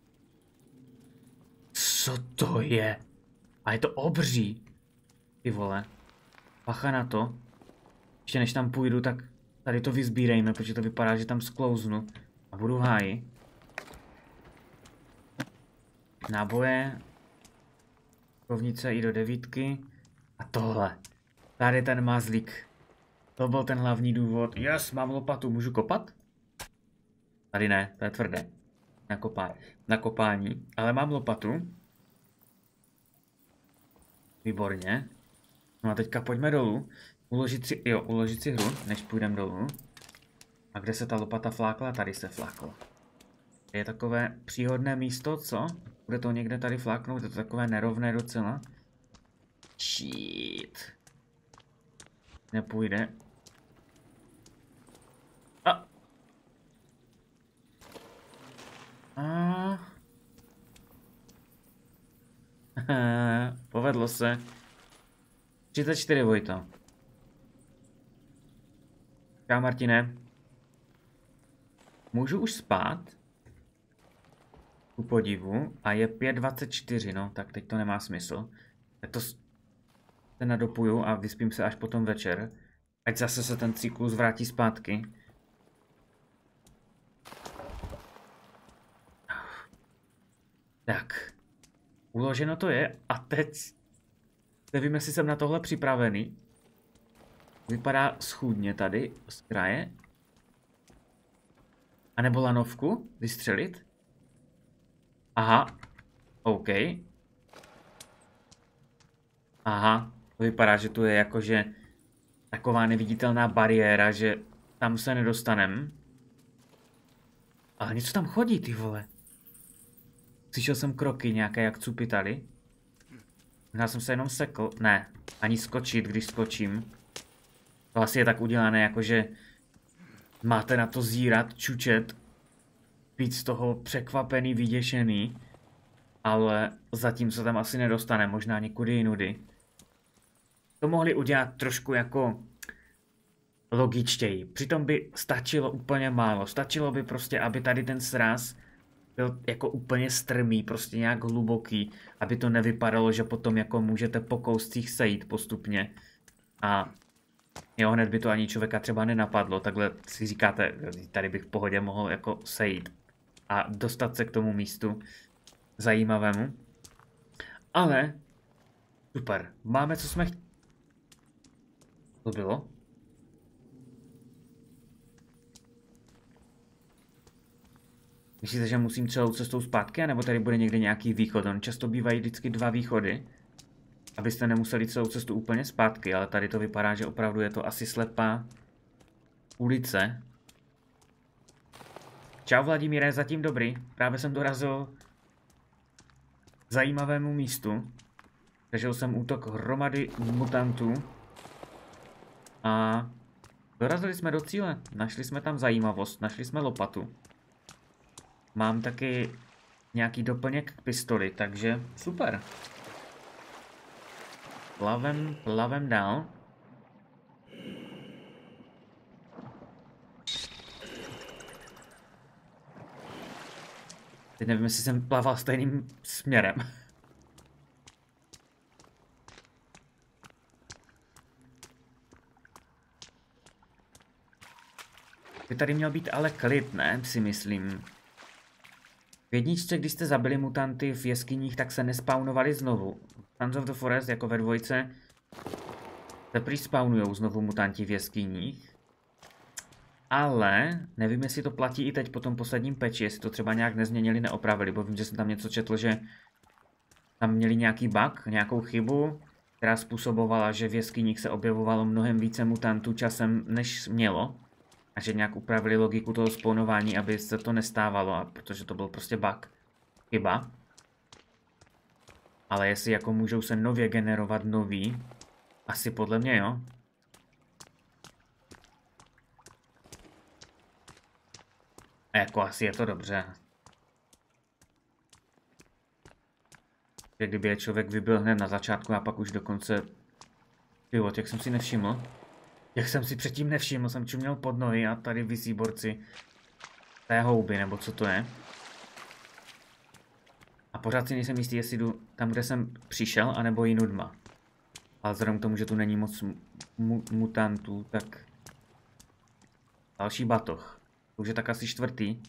Co to je? A je to obří. Ty vole. Pacha na to. Ještě než tam půjdu, tak tady to vyzbírejme, protože to vypadá, že tam sklouznu. A budu v háji. Náboje. Kovnice i do 9. A tohle. Tady ten mazlík. To byl ten hlavní důvod. Yes, mám lopatu, můžu kopat? Tady ne, to je tvrdé. Na kopání. Ale mám lopatu. Výborně. No a teďka pojďme dolů. Uložit si hru, než půjdeme dolů. A kde se ta lopata flákla? Tady se flákla. Je takové příhodné místo, co? Bude to někde tady fláknout? Je to takové nerovné docela. Shit. Nepůjde. Povedlo se. 34, Vojto. Čau, Martine. Můžu už spát? Ku podivu. A je 5:24, no, tak teď to nemá smysl. Tak to se nadopuju a vyspím se až potom večer. Ať zase se ten cyklus vrátí zpátky. Tak. Uloženo to je a teď nevím, jestli jsem na tohle připravený. Vypadá schůdně tady z kraje. A nebo lanovku vystřelit. Aha. OK. Aha. To vypadá, že tu je jakože taková neviditelná bariéra, že tam se nedostanem. Ale něco tam chodí, ty vole. Slyšel jsem kroky nějaké, jak cupitaly. Já jsem se jenom sekl. Ne, ani skočit, když skočím. To asi je tak udělané, jakože máte na to zírat, čučet, být z toho překvapený, vyděšený. Ale zatím se tam asi nedostane, možná někudy jinudy. To mohli udělat trošku jako logičtěji. Přitom by stačilo úplně málo. Stačilo by prostě, aby tady ten sráz byl jako úplně strmý, prostě nějak hluboký, aby to nevypadalo, že potom jako můžete po kouscích sejít postupně. A jo, hned by to ani člověka třeba nenapadlo, takhle si říkáte, tady bych v pohodě mohl jako sejít a dostat se k tomu místu zajímavému. Ale super, máme, co jsme chtěli. To bylo? Myslíte, že musím celou cestou zpátky, nebo tady bude někde nějaký východ? On často bývají vždycky 2 východy, abyste nemuseli celou cestu úplně zpátky, ale tady to vypadá, že opravdu je to asi slepá ulice. Čau, Vladimíre, zatím dobrý. Právě jsem dorazil k zajímavému místu. Přežil jsem útok hromady mutantů. A dorazili jsme do cíle. Našli jsme tam zajímavost, našli jsme lopatu. Mám taky nějaký doplněk k pistoli, takže super. Plavem dál. Teď nevím, jestli jsem plaval stejným směrem. By tady měl být ale klid, ne? Si myslím. V jedničce, když jste zabili mutanty v jeskyních, tak se nespawnovali znovu. Sons of the Forest, jako ve dvojce, se prý spawnujou znovu mutanti v jeskyních. Ale nevím, jestli to platí i teď po tom posledním patchi, jestli to třeba nějak nezměnili, neopravili, bo vím, že jsem tam něco četl, že tam měli nějaký bug, nějakou chybu, která způsobovala, že v jeskyních se objevovalo mnohem více mutantů časem, než mělo. A že nějak upravili logiku toho spawnování, aby se to nestávalo, a protože to byl prostě bug. Chyba. Ale jestli jako můžou se nově generovat noví, asi podle mě jo. A jako asi je to dobře. Že kdyby je člověk vybil hned na začátku a pak už dokonce... Jo, těch jsem si nevšiml. Jak jsem si předtím nevšiml, jsem čuměl pod nohy a tady visí borci té houby, nebo co to je. A pořád si nejsem jistý, jestli jdu tam, kde jsem přišel, anebo jinou dma. Ale vzhledem k tomu, že tu není moc mutantů, tak... Další batoh. To už je tak asi čtvrtý.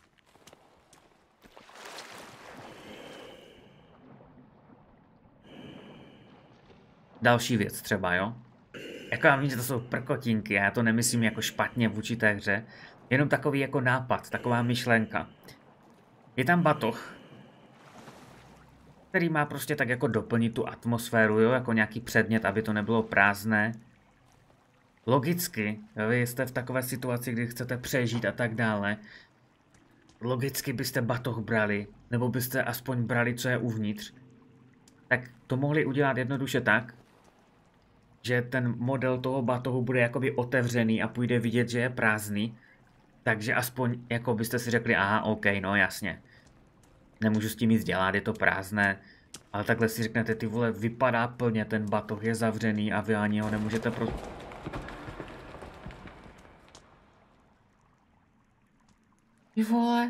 Další věc třeba, jo? Jako já vím, že to jsou prkotinky, já to nemyslím jako špatně v určité hře. Jenom takový jako nápad, taková myšlenka. Je tam batoh, který má prostě tak jako doplnit tu atmosféru, jo? Jako nějaký předmět, aby to nebylo prázdné. Logicky, vy jste v takové situaci, kdy chcete přežít a tak dále. Logicky byste batoh brali, nebo byste aspoň brali, co je uvnitř. Tak to mohli udělat jednoduše tak, že ten model toho batohu bude jakoby otevřený a půjde vidět, že je prázdný. Takže aspoň jako byste si řekli, aha, OK, no jasně. Nemůžu s tím nic dělat, je to prázdné. Ale takhle si řeknete, ty vole, vypadá plně, ten batoh je zavřený a vy ani ho nemůžete Ty vole.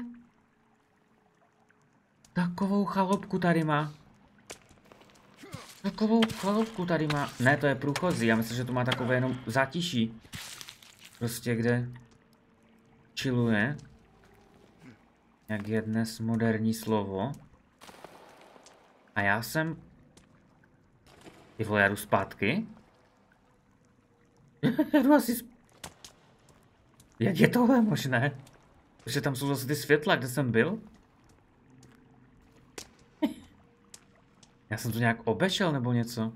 Takovou chalopku tady má. Takovou chaloupku tady má. Ne, to je průchozí. Já myslím, že to má takové jenom zátiší. Prostě kde chilluje. Jak je dnes moderní slovo. A já jsem... Ty vole, já jdu zpátky? Já jdu asi Jak je tohle možné? Protože tam jsou zase ty světla, kde jsem byl? Já jsem to nějak obešel nebo něco?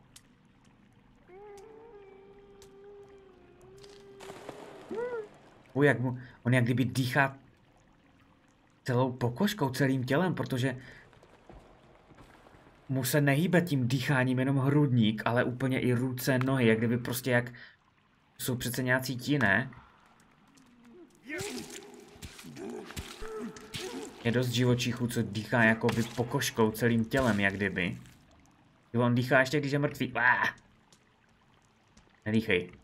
Jak mu, on jak kdyby dýchá celou pokožkou, celým tělem, protože mu se nehýbe tím dýcháním jenom hrudník, ale úplně i ruce, nohy, jak kdyby prostě jak jsou přece nějací ti, ne? Je dost živočichů, co dýchá jakoby pokožkou, celým tělem, jak kdyby. On dýchá ještě, když je mrtvý. Nedýchej.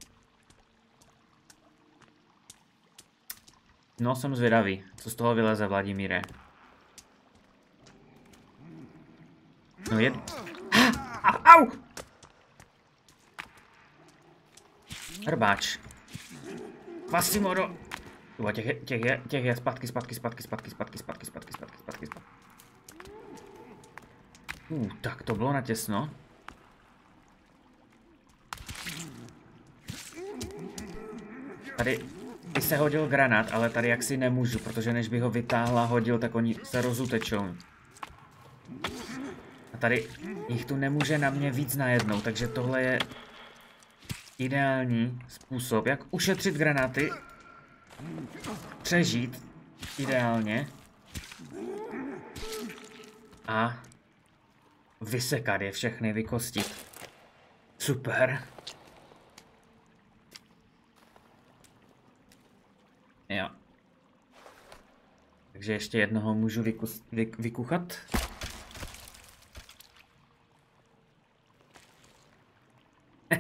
No, jsem zvědavý, co z toho vyleze, Vladimíre. No je... Au! Hrbáč. Quasimodo. Těch je zpátky. Tak to bylo natěsno. Tady by se hodil granát, ale tady jaksi nemůžu, protože než bych ho vytáhl a hodil, tak oni se rozutečou. A tady jich tu nemůže na mě víc najednou, takže tohle je ideální způsob, jak ušetřit granáty, přežít ideálně a vysekat je všechny, vykostit. Super. Jo. Takže ještě jednoho můžu vykuchat.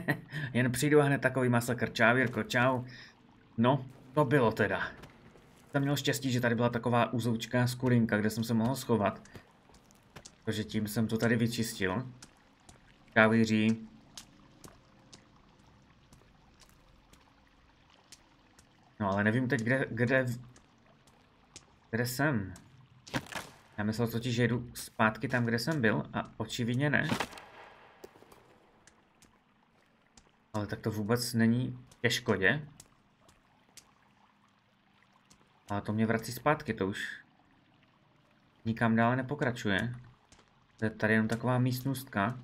Jen přijdu a hned takový masakr. Čau, Jirko, čau. No, to bylo teda. jsem měl štěstí, že tady byla taková úzoučká skurinka, kde jsem se mohl schovat. Takže tím jsem to tady vyčistil. Kavíří. No ale nevím teď, kde jsem. Já myslel totiž, že jdu zpátky tam, kde jsem byl a očividně ne. Ale tak to vůbec není ke škodě. Ale to mě vrací zpátky, to už nikam dále nepokračuje. To je tady jenom taková místnostka.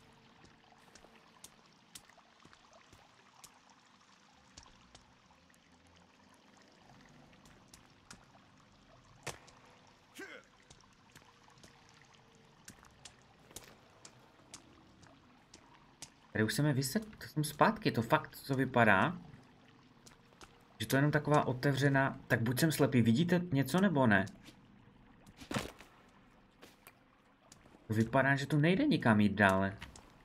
Tady už jsem je to jsem zpátky, to fakt co vypadá. Že to je jenom taková otevřená, tak buď jsem slepý, vidíte něco nebo ne? To vypadá, že tu nejde nikam jít dále.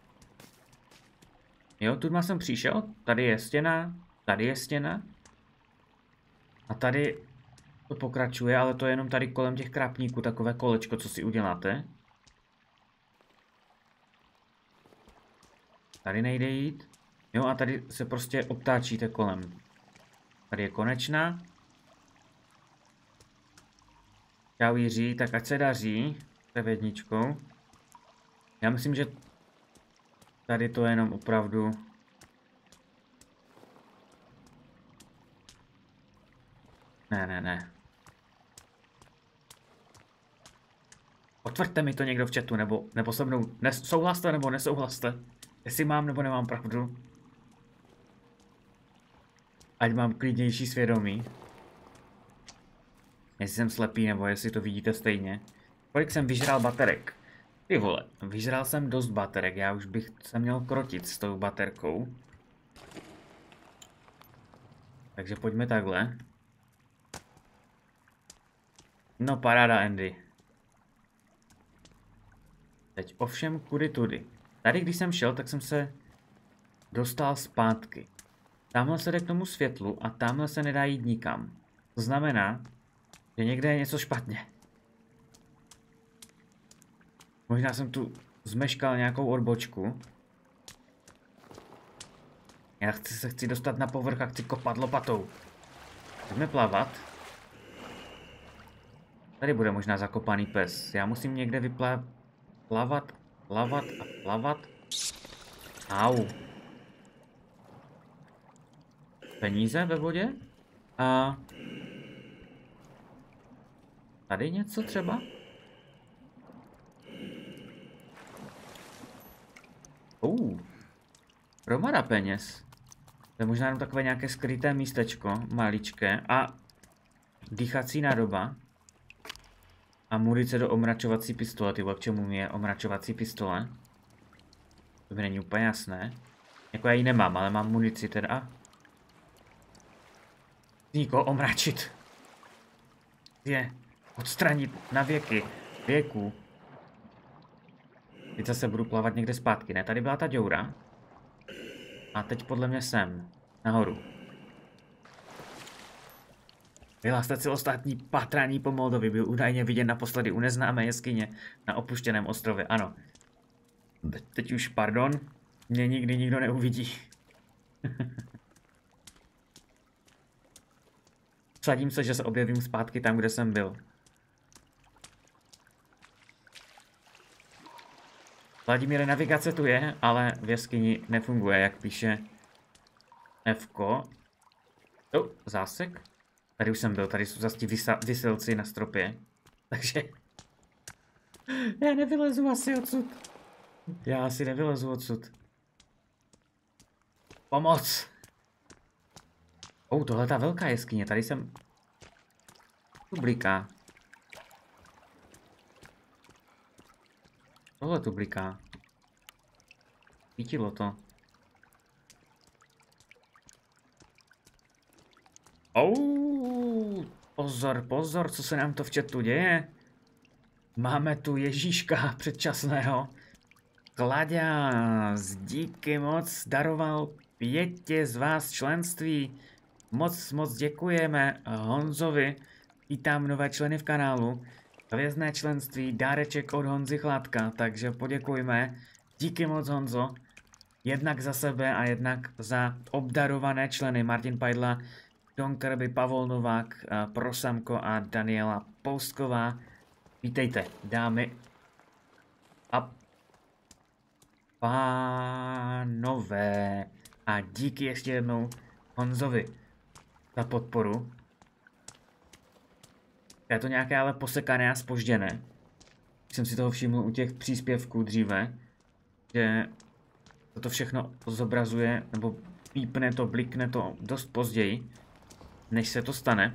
Jo, tu jsem přišel, tady je stěna. A tady to pokračuje, ale to je jenom tady kolem těch krápníků, takové kolečko, co si uděláte. Tady nejde jít. Jo, a tady se prostě obtáčíte kolem. Tady je konečná. Čau Jiří, tak ať se daří. Prevedničkou. Já myslím, že tady to je jenom opravdu... Ne. Potvrďte mi to někdo v chatu, nebo se mnou souhlaste nebo nesouhlaste. Jestli mám nebo nemám pravdu. Ať mám klidnější svědomí. Jestli jsem slepý, nebo jestli to vidíte stejně. Kolik jsem vyžral baterek? Ty vole, vyžral jsem dost baterek, já už bych se měl krotit s tou baterkou. Takže pojďme takhle. No paráda, Andy. Teď ovšem kudy tudy. Tady když jsem šel, tak jsem se dostal zpátky. Tamhle se jde k tomu světlu a tamhle se nedá jít nikam. To znamená, že někde je něco špatně. Možná jsem tu zmeškal nějakou odbočku. Já se chci dostat na povrch a chci kopat lopatou. Pojďme plavat. Tady bude možná zakopaný pes. Já musím někde plavat. Au. Peníze ve vodě? A tady něco třeba? Hromada peněz. To je možná jenom takové nějaké skryté místečko, maličké. A dýchací nádoba. A munice do omračovací pistole. Ty k čemu mi je omračovací pistole? To mi není úplně jasné. Jako já ji nemám, ale mám munici teda. Nikoho omračit. Je odstranit na věku. Teď zase budu plavat někde zpátky, ne? Tady byla ta děura. A teď podle mě sem. Nahoru. Vyhláste celostátní pátrání po Moldovi. Byl údajně viděn naposledy u neznámé jeskyně na opuštěném ostrově. Ano. Teď už, pardon. Mě nikdy nikdo neuvidí. Vsadím se, že se objevím zpátky tam, kde jsem byl. Vladimíre, navigace tu je, ale v jeskyni nefunguje, jak píše Fko. Zásek? Tady už jsem byl, tady jsou zase ti vyselci na stropě. Takže... Já nevylezu asi odsud. Já asi nevylezu odsud. Pomoc! Tohle je ta velká jeskyně, tady jsem... Tu bliká. Tohle tu bliká. Svítilo to. Pozor, co se nám to v chatu děje? Máme tu Ježíška předčasného. Klaďa, díky moc, daroval 5 z vás členství. Moc děkujeme Honzovi vítám nové členy v kanálu. Hvězdné členství, dáreček od Honzy Chládka, takže poděkujme. Díky moc, Honzo. Jednak za sebe a jednak za obdarované členy Martin Pajdla, Don Kirby, Pavol Novák, Prosamko a Daniela Poustková. Vítejte, dámy a pánové. A díky ještě jednou Honzovi za podporu. Je to nějaké ale posekané a zpožděné. Jsem si toho všiml u těch příspěvků dříve, že toto všechno zobrazuje, nebo pípne to, blikne to dost později, než se to stane.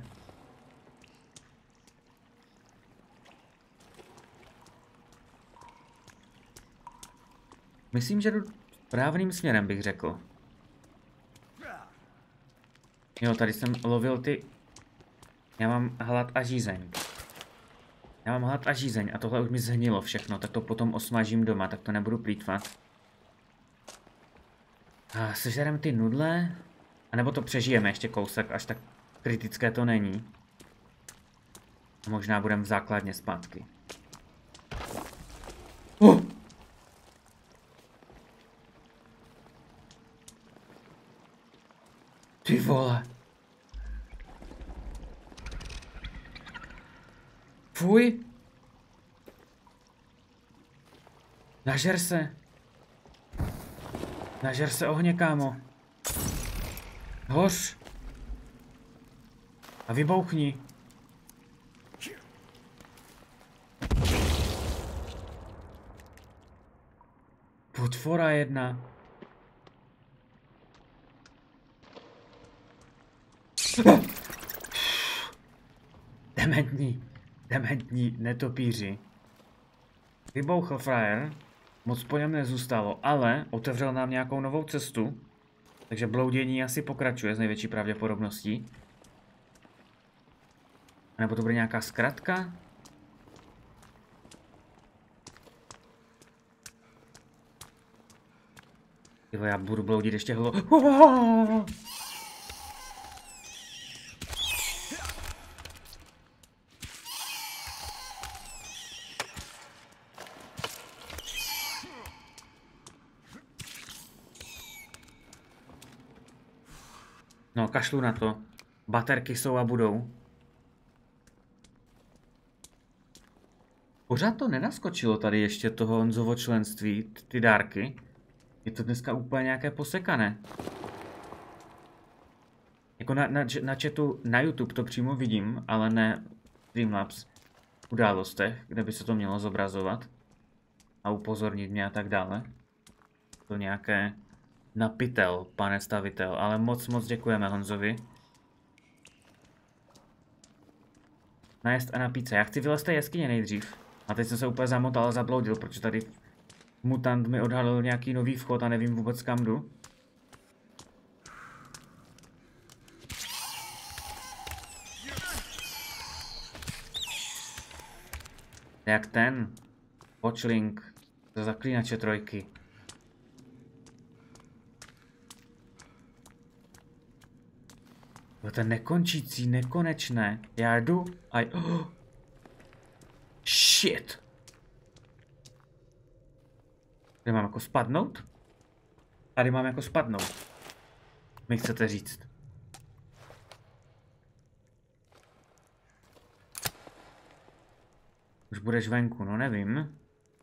Myslím, že jdu správným směrem, bych řekl. Jo, tady jsem lovil ty... Já mám hlad a žízeň. A tohle už mi zhnilo všechno, tak to potom osmažím doma, tak to nebudu plýtvat. A sežerem ty nudle, anebo to přežijeme ještě kousek, až tak kritické to není. A možná budeme v základně zpátky. Ty vole. Fuj. Nažer se. Nažer se ohně, kámo. Hoř. A vybouchni. Potvora jedna. Dementní netopíři. Vybouchl frajer. Moc po něm nezůstalo, ale otevřel nám nějakou novou cestu. Takže bloudění asi pokračuje s největší pravděpodobností. Nebo to bude nějaká zkratka? Jo, já budu bloudit ještě No, kašlu na to. Baterky jsou a budou. Pořád to nenaskočilo tady ještě toho Honzovo členství, ty dárky. Je to dneska úplně nějaké posekané. Jako na chatu na YouTube to přímo vidím, ale ne Streamlabs v událostech, kde by se to mělo zobrazovat. A upozornit mě a tak dále. To nějaké napitel, pane stavitel, ale moc děkujeme Honzovi. Najest a napít se. Já chci vylézt z té jeskyně nejdřív. A teď jsem se úplně zamotal a zabloudil, protože tady mutant mi odhalil nějaký nový vchod a nevím vůbec kam jdu. Jak ten Watchlink ze Zaklínače 3. To je nekončící, nekonečné. Já jdu a... Oh. Shit. Tady mám jako spadnout? Tady mám jako spadnout. Mi chcete říct. Už budeš venku, no nevím.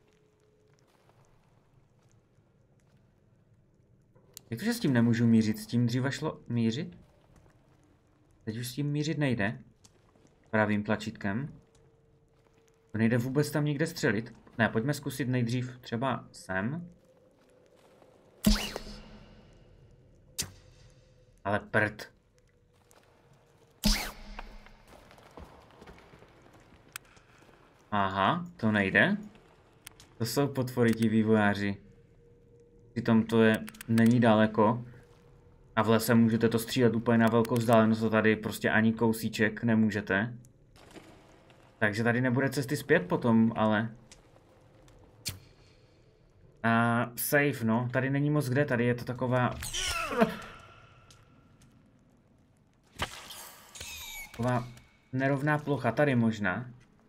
Jak to, že s tím nemůžu mířit? S tím dříve šlo mířit? Teď už s tím mířit nejde. Pravým tlačítkem. To nejde vůbec tam nikde střelit. Ne, pojďme zkusit nejdřív třeba sem. Ale prd. Aha, to nejde. To jsou potvory ti vývojáři. Přitom to není daleko. A v lese můžete to střílet úplně na velkou vzdálenost, a tady prostě ani kousíček nemůžete. Takže tady nebude cesty zpět potom, ale... A safe, no. Tady není moc kde, tady je to taková... Taková nerovná plocha, tady možná.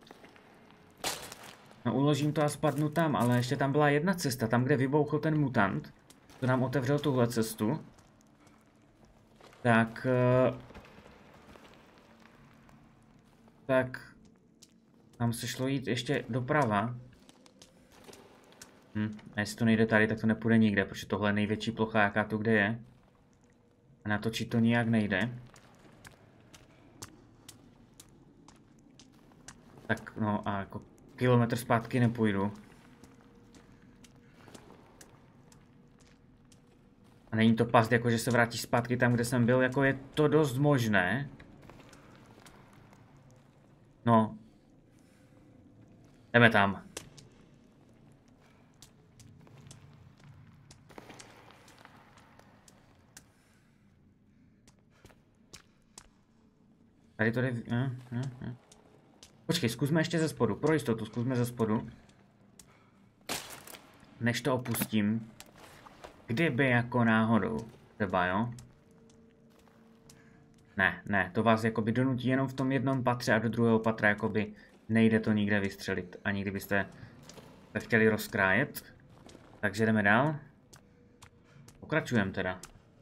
No uložím to a spadnu tam, ale ještě tam byla jedna cesta, tam kde vybouchl ten mutant. To nám otevřel tuhle cestu. Tak... tak... Tam se šlo jít ještě doprava. A jestli to nejde tady, tak to nepůjde nikde, protože tohle je největší plocha, jaká tu kde je. A natočit to nijak nejde. Tak no a jako kilometr zpátky nepůjdu. A není to past, jako že se vrátíš zpátky tam, kde jsem byl, jako je to dost možné. No. Jdeme tam. Tady to jde... Počkej, zkusme ještě ze spodu, pro jistotu, zkusme ze spodu. Než to opustím. Kdyby jako náhodou, třeba jo? Ne, to vás jakoby donutí jenom v tom jednom patře a do druhého patra jakoby nejde to nikde vystřelit, ani kdybyste se chtěli rozkrájet. Takže jdeme dál. Pokračujeme teda.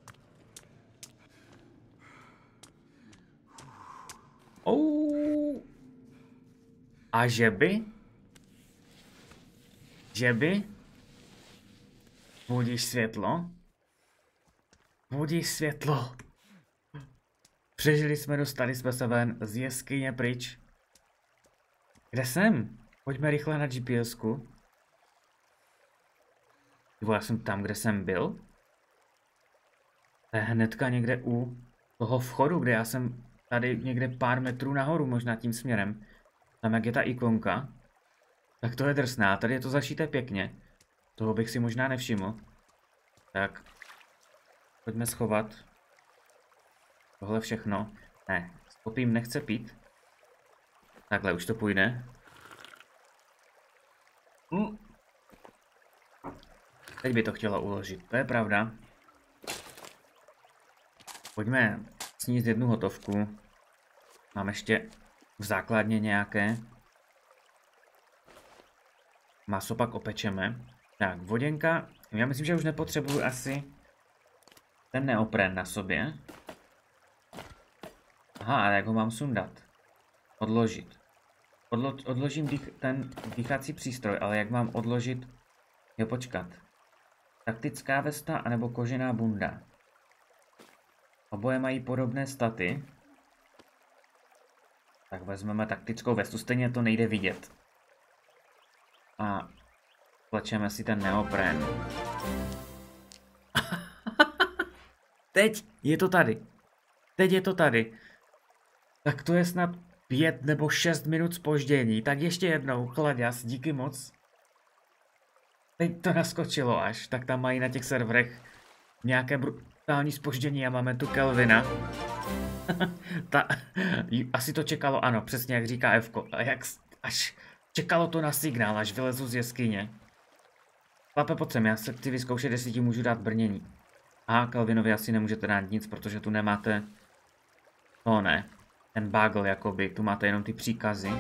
A že by? Že by? Budíš světlo? Budíš světlo. Přežili jsme, dostali jsme se ven z jeskyně pryč. Kde jsem? Pojďme rychle na GPSku. Já jsem tam, kde jsem byl. To je hnedka někde u toho vchodu, kde já jsem tady někde pár metrů nahoru, možná tím směrem. Tam jak je ta ikonka. Tak to je drsná, tady je to zašité pěkně. Toho bych si možná nevšiml. Tak. Pojďme schovat. Tohle všechno. Ne, s popím nechce pít. Takhle už to půjde. Teď by to chtělo uložit, to je pravda. Pojďme sníst jednu hotovku. Mám ještě v základně nějaké. Maso pak opečeme. Tak, voděnka. Já myslím, že už nepotřebuji asi ten neopren na sobě. Aha, ale jak ho mám sundat? Odložit. Odložím ten dýchací přístroj, ale jak mám odložit? Jo, počkat. Taktická vesta anebo kožená bunda. Oboje mají podobné staty. Tak vezmeme taktickou vestu, stejně to nejde vidět. A vlečeme si ten neopren. Teď je to tady. Teď je to tady. Tak to je snad 5 nebo 6 minut zpoždění. Tak ještě jednou, chladěs, díky moc. Teď to naskočilo až, tak tam mají na těch serverech nějaké brutální zpoždění a máme tu Kelvina. Asi to čekalo, ano, přesně jak říká Fko. Až čekalo to na signál, až vylezu z jeskyně. Chlape, pojď sem, já se chci vyzkoušet, jestli ti můžu dát brnění. A Kelvinovi asi nemůžete dát nic, protože tu nemáte... No ne, ten bagel jakoby, tu máte jenom ty příkazy.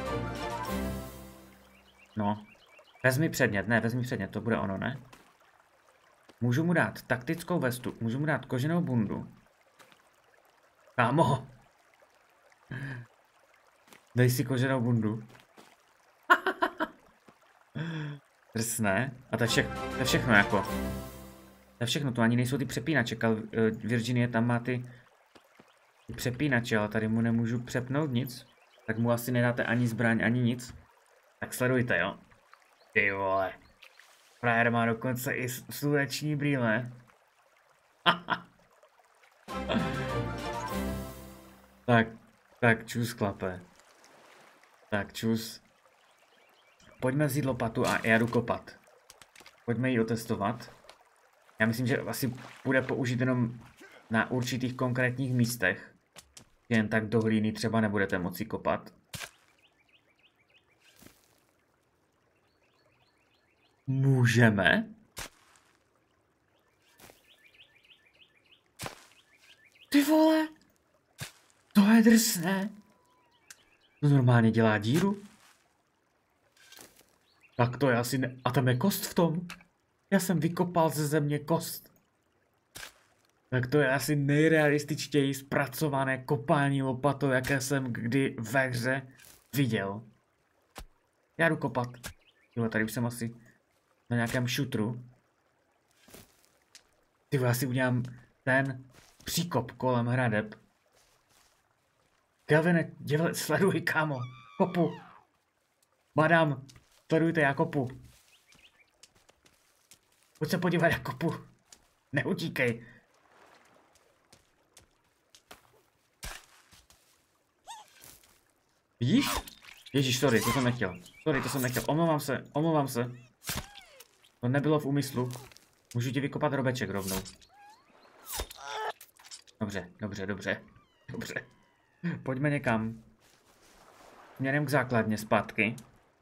No, vezmi předmět, ne, vezmi předmět, to bude ono, ne? Můžu mu dát taktickou vestu, můžu mu dát koženou bundu. Kámo! Dej si koženou bundu. Drsné. A to je všechno jako. To je všechno, to ani nejsou ty přepínače. Virginie tam má ty přepínače, ale tady mu nemůžu přepnout nic. Tak mu asi nedáte ani zbraň, ani nic. Tak sledujte, jo. Ty vole. Frajer má dokonce i sluneční brýle. Tak čus, chlape. Tak čus. Pojďme vzít lopatu a já jdu kopat. Pojďme ji otestovat. Já myslím, že asi bude použít jenom na určitých konkrétních místech. Jen tak do hlíny třeba nebudete moci kopat. Můžeme? Ty vole! To je drsné. To normálně dělá díru. Tak to je asi ne... A tam je kost v tom. Já jsem vykopal ze země kost. Tak to je asi nejrealističtěji zpracované kopání lopatou, jaké jsem kdy ve hře viděl. Já jdu kopat. Jo, tady už jsem asi na nějakém šutru. Ty já si udělám ten příkop kolem hradeb. Kelvine, sleduj, kámo. Kopu. Madam, sledujte, já kopu. Pojď se podívat, jak kopu. Neutíkej. Vidíš? Ježíš, sorry, to jsem nechtěl. Sorry, to jsem nechtěl. Omlouvám se. To nebylo v úmyslu. Můžu ti vykopat robeček rovnou. Dobře. Pojďme někam. Směrem k základně zpátky.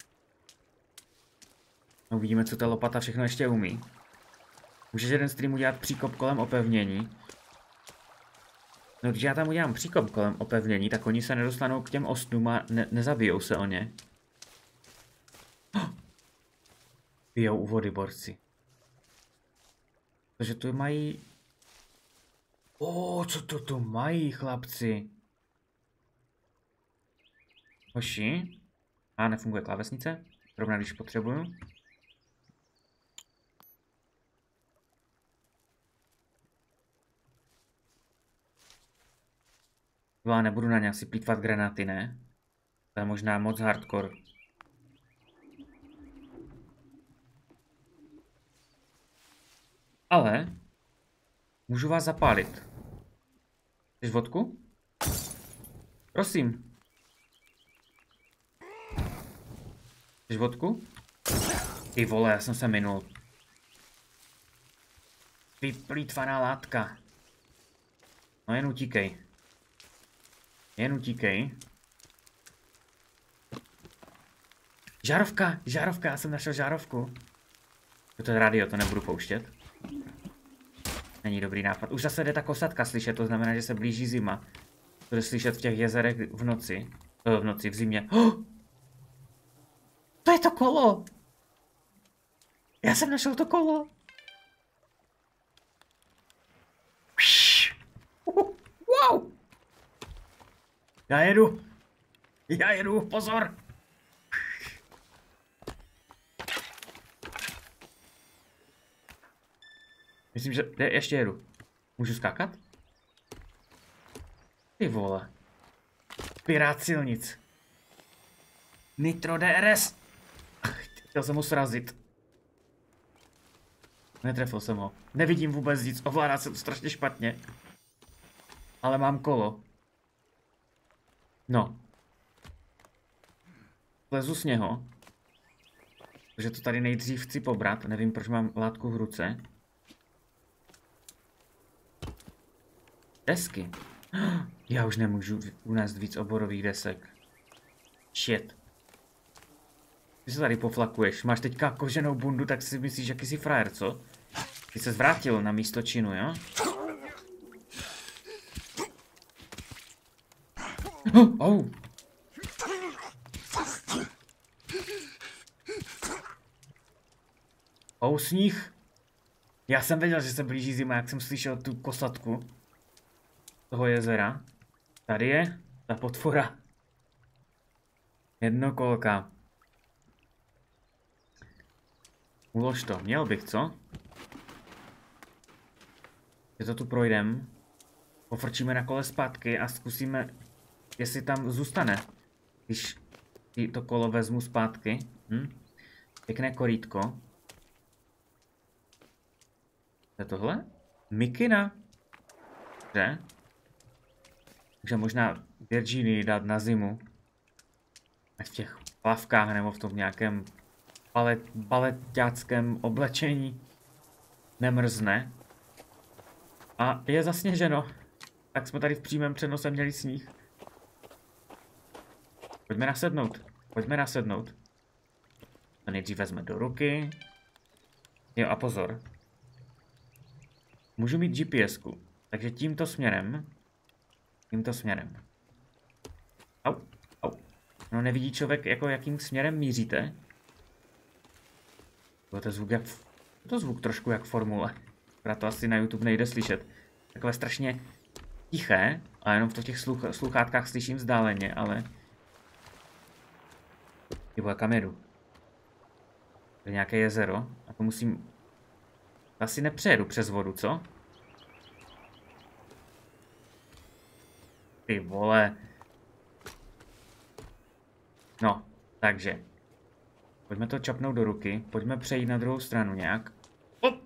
Uvidíme, co ta lopata všechno ještě umí. Můžeš jeden stream udělat příkop kolem opevnění. No, když já tam udělám příkop kolem opevnění, tak oni se nedostanou k těm ostnům a nezabijou se o ně. Pijou u vody borci. Takže tu mají... Co to tu mají, chlapci? Hoši. A nefunguje klávesnice. Rovna když potřebuju. Já nebudu na ně asi plýtvat granáty, ne? To je možná moc hardcore. Ale můžu vás zapálit. Chceš vodku? Prosím. Chceš vodku? Ty vole, já jsem se minul. Vyplýtvaná látka. No jen utíkej. Žárovka, já jsem našel žárovku. To je rádio, to nebudu pouštět. Není dobrý nápad. Už zase jde ta kosatka slyšet, to znamená, že se blíží zima. To jde slyšet v těch jezerech v noci. V zimě. To je to kolo! Já jsem našel to kolo! Wow! Já jedu, pozor! Myslím, že ještě jedu. Můžu skákat? Ty vole. Pirát silnic. Nitro DRS. Chtěl jsem ho srazit. Netrefil jsem ho. Nevidím vůbec nic, ovládá se to strašně špatně. Ale mám kolo. No. Lezu z něho. Takže to tady nejdřív chci pobrat. Nevím, proč mám látku v ruce. Desky. Já už nemůžu unést víc oborových desek. Shit. Ty se tady poflakuješ. Máš teďka koženou bundu, tak si myslíš, jaký jsi frajer, co? Ty se zvrátil na místo činu, jo? Sníh. Já jsem věděl, že se blíží zima, jak jsem slyšel tu kosatku toho jezera. Tady je ta potvora. Jednokolka. Ulož to. Měl bych, co? Že to tu projdem. Pofrčíme na kole zpátky a zkusíme, jestli tam zůstane. Když to kolo vezmu zpátky. Pěkné korítko. Co je tohle? Mikina. Dobře. Takže možná Virginii dát na zimu. Ať v těch plavkách nebo v tom nějakém baletáckém oblečení nemrzne. A je zasněženo. Tak jsme tady v přímém přenose měli sníh. Pojďme nasednout. A nejdřív vezme do ruky. Jo a pozor. Můžu mít GPS-ku. Takže tímto směrem. Au. No nevidí člověk, jako jakým směrem míříte. To je zvuk jak... To zvuk trošku jak formule. To asi na YouTube nejde slyšet. Takové strašně tiché, a jenom v těch sluchátkách slyším vzdáleně, ale... Tybo, kam jedu? To je nějaké jezero a to musím... Asi nepřejedu přes vodu, co? Ty vole. No, takže. Pojďme to čapnout do ruky, pojďme přejít na druhou stranu nějak. Op!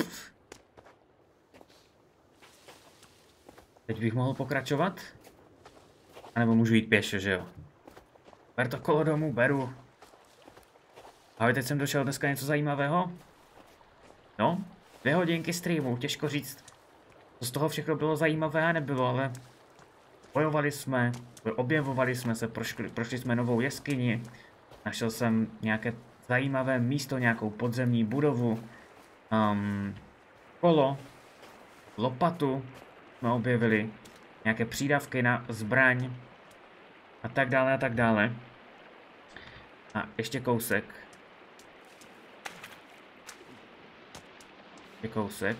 Teď bych mohl pokračovat? A nebo můžu jít pěšo, že jo? Ber to kolo domů, beru. Ahoj, teď jsem došel dneska něco zajímavého? No, 2 hodinky streamu, těžko říct, co z toho všechno bylo zajímavé a nebylo, ale bojovali jsme, objevovali jsme se, prošli jsme novou jeskyni, našel jsem nějaké zajímavé místo, nějakou podzemní budovu, kolo, lopatu jsme objevili, nějaké přídavky na zbraň a tak dále a tak dále. A ještě kousek. Kousek.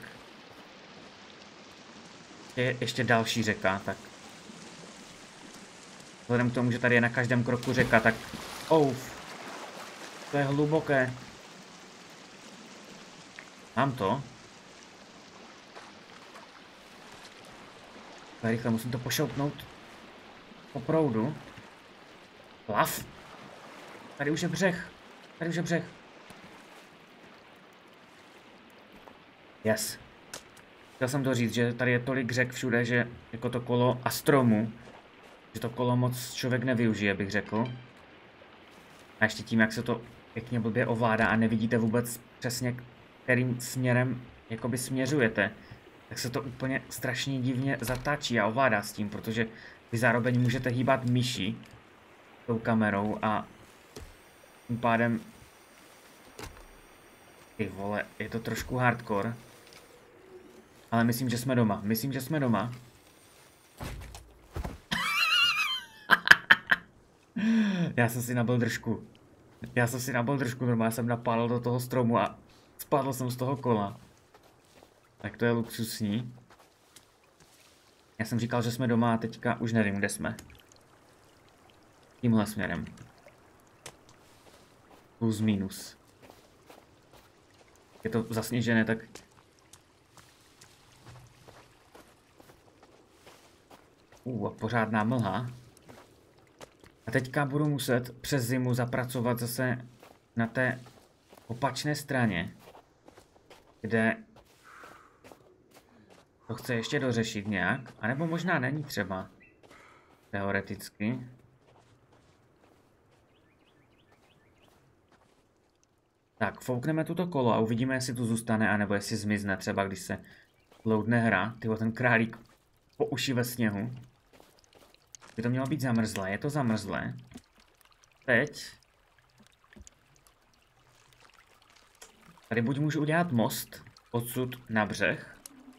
Ještě další řeka, tak vzhledem k tomu, že tady je na každém kroku řeka, tak to je hluboké. Mám to. Tak rychle musím to pošoupnout po proudu. Plav. Tady už je břeh. Tady už je břeh. Yes. Chtěl jsem to říct, že tady je tolik řek všude, že jako to kolo a stromů, že to kolo moc člověk nevyužije, bych řekl. A ještě tím, jak se to pěkně blbě ovládá a nevidíte vůbec přesně, kterým směrem jakoby směřujete, tak se to úplně strašně divně zatáčí a ovládá s tím, protože vy zároveň můžete hýbat myší tou kamerou a tím pádem... Ty vole, je to trošku hardcore. Ale myslím, že jsme doma. Myslím, že jsme doma. Já jsem si nabil držku. Normálně jsem napálil do toho stromu a spadl jsem z toho kola. Tak to je luxusní. Já jsem říkal, že jsme doma a teďka už nevím, kde jsme. Tímhle směrem. Plus minus. Je to zasněžené, tak... A pořádná mlha. A teďka budu muset přes zimu zapracovat zase na té opačné straně, kde to chce ještě dořešit nějak, anebo možná není třeba, teoreticky. Tak, foukneme tuto kolo a uvidíme, jestli tu zůstane, anebo jestli zmizne, třeba když se loadne hra. Tyho, ten králík po uši ve sněhu. By to mělo být zamrzlé, je to zamrzlé. Teď. Tady buď můžu udělat most odsud na břeh.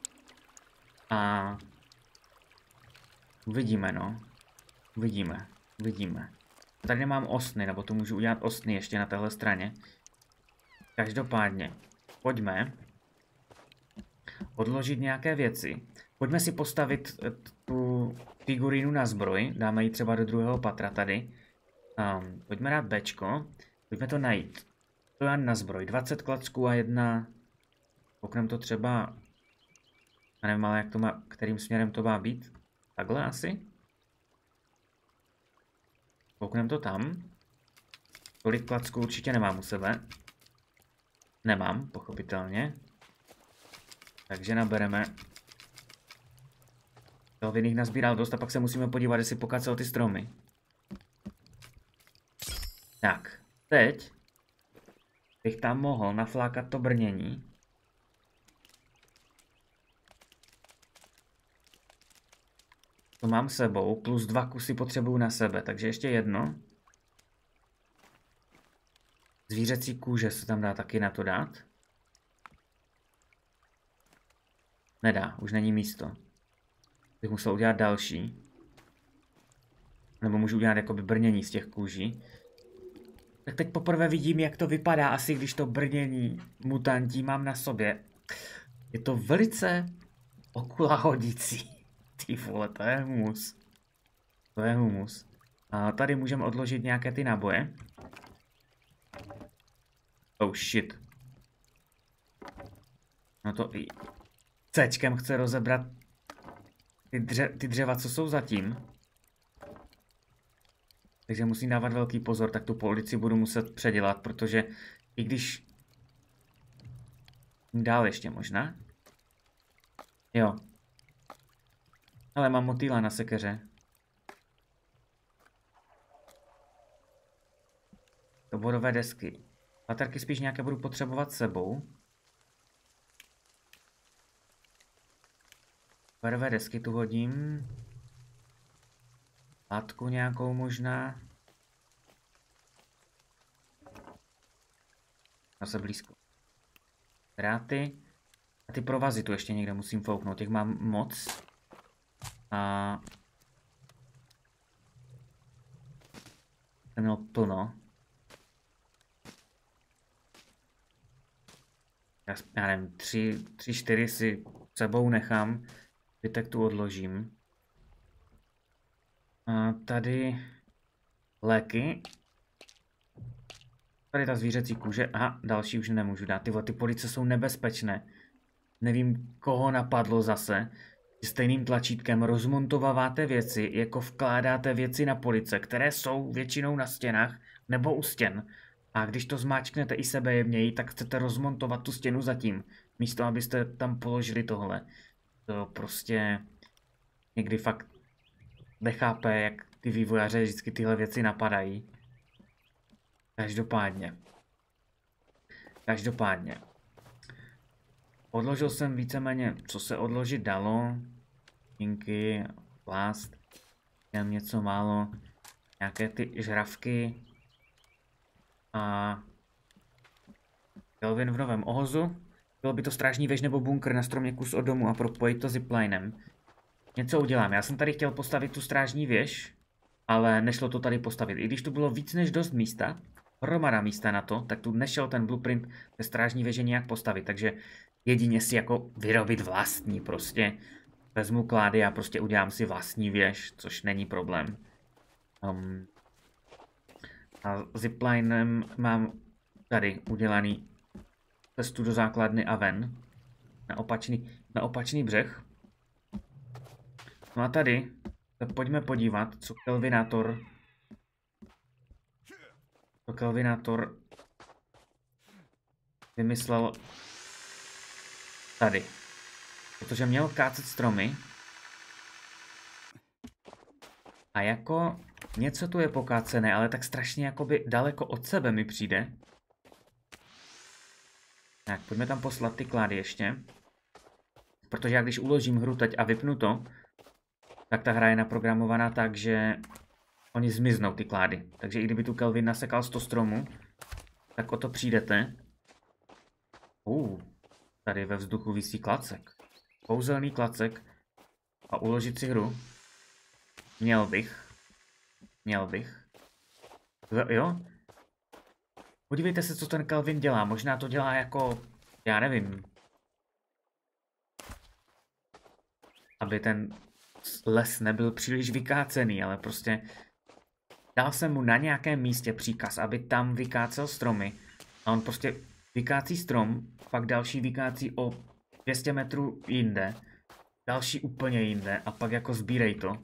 A uvidíme, no. Uvidíme. Tady nemám ostny, nebo to můžu udělat ostny ještě na téhle straně. Každopádně, pojďme odložit nějaké věci. Pojďme si postavit tu figurínu na zbroj, dáme ji třeba do 2. patra tady. Pojďme dát Bčko, pojďme to najít. To je na zbroj, 20 klacků a 1. Poknem to třeba, a nevím ale jak to má, kterým směrem to má být. Takhle asi. Poknem to tam. Tolik klacků určitě nemám u sebe. Nemám, pochopitelně. Takže nabereme. Viných nazbíral dost a pak se musíme podívat, jestli pokacel ty stromy. Tak, teď bych tam mohl naflákat to brnění. To mám s sebou, plus 2 kusy potřebuju na sebe, takže ještě jedno. Zvířecí kůže se tam dá taky na to dát. Nedá, už není místo. Bych musel udělat další. Nebo můžu udělat jakoby brnění z těch kůží. Tak teď poprvé vidím, jak to vypadá, asi když to brnění mutantí mám na sobě. Je to velice okulahodící. Ty vole, to je humus. To je humus. A tady můžeme odložit nějaké ty náboje. Oh shit. No to i Cčkem chce rozebrat ty dřeva, co jsou zatím. Takže musím dávat velký pozor, tak tu policii budu muset předělat, protože i když... Dál ještě možná. Jo. Ale mám motýla na sekeře. To bodové desky. Latarky spíš nějaké budu potřebovat s sebou. Bodové desky tu hodím. Látku nějakou možná. Zase blízko. Dráty. A ty provazy tu ještě někde musím fouknout. Těch mám moc. A... Jsem měl plno. Já nevím, 3-4 si sebou nechám. Zbytek tu odložím. A tady léky. Tady ta zvířecí kůže. Aha, další už nemůžu dát. Ty police jsou nebezpečné. Nevím, koho napadlo zase. Stejným tlačítkem rozmontováváte věci, jako vkládáte věci na police, které jsou většinou na stěnách nebo u stěn. A když to zmáčknete i sebejemněji, tak chcete rozmontovat tu stěnu zatím, místo abyste tam položili tohle. To prostě někdy fakt nechápe, jak ty vývojáře vždycky tyhle věci napadají. Každopádně. Odložil jsem víceméně, co se odložit dalo. Inky, plast, jen něco málo, nějaké ty žravky a Kelvin v Novém Ohozu. Bylo by to strážní věž nebo bunkr na stromě kus od domu a propojit to ziplinem. Něco udělám. Já jsem tady chtěl postavit tu strážní věž, ale nešlo to tady postavit. I když tu bylo víc než dost místa, hromada místa na to, tak tu nešel ten blueprint té strážní věže nějak postavit. Takže jedině si jako vyrobit vlastní prostě. Vezmu klády a prostě udělám si vlastní věž, což není problém. A ziplinem mám tady udělaný cestu do základny a ven. Na opačný břeh. No a tady se pojďme podívat, co Kelvinátor vymyslel tady. Protože měl kácet stromy. A jako něco tu je pokácené, ale tak strašně jakoby daleko od sebe mi přijde. Tak, pojďme tam poslat ty klády ještě. Protože já když uložím hru teď a vypnu to, tak ta hra je naprogramovaná tak, že oni zmiznou ty klády. Takže i kdyby tu Kelvin nasekal 100 stromů, tak o to přijdete. Tady ve vzduchu visí klacek. Kouzelný klacek. A uložit si hru. Měl bych. Jo? Podívejte se, co ten Kelvin dělá. Možná to dělá jako, já nevím. Aby ten les nebyl příliš vykácený, ale prostě dal jsem mu na nějakém místě příkaz, aby tam vykácel stromy. A on prostě vykácí strom, pak další vykácí o 200 metrů jinde, další úplně jinde a pak jako sbírej to.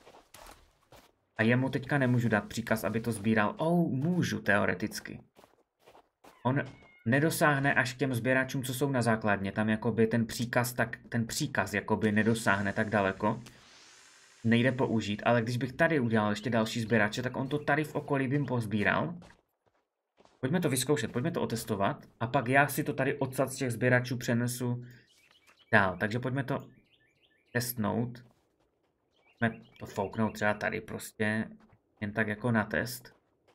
A jemu teďka nemůžu dát příkaz, aby to sbíral. Můžu teoreticky. On nedosáhne až k těm sběračům, co jsou na základně. Tam jakoby ten příkaz jakoby nedosáhne tak daleko. Nejde použít, ale když bych tady udělal ještě další sběrače, tak on to tady v okolí bym pozbíral. Pojďme to vyzkoušet, pojďme to otestovat a pak já si to tady odsad z těch sběračů přenesu dál. Takže pojďme to testnout. Pojďme to fouknout třeba tady prostě, jen tak jako na test.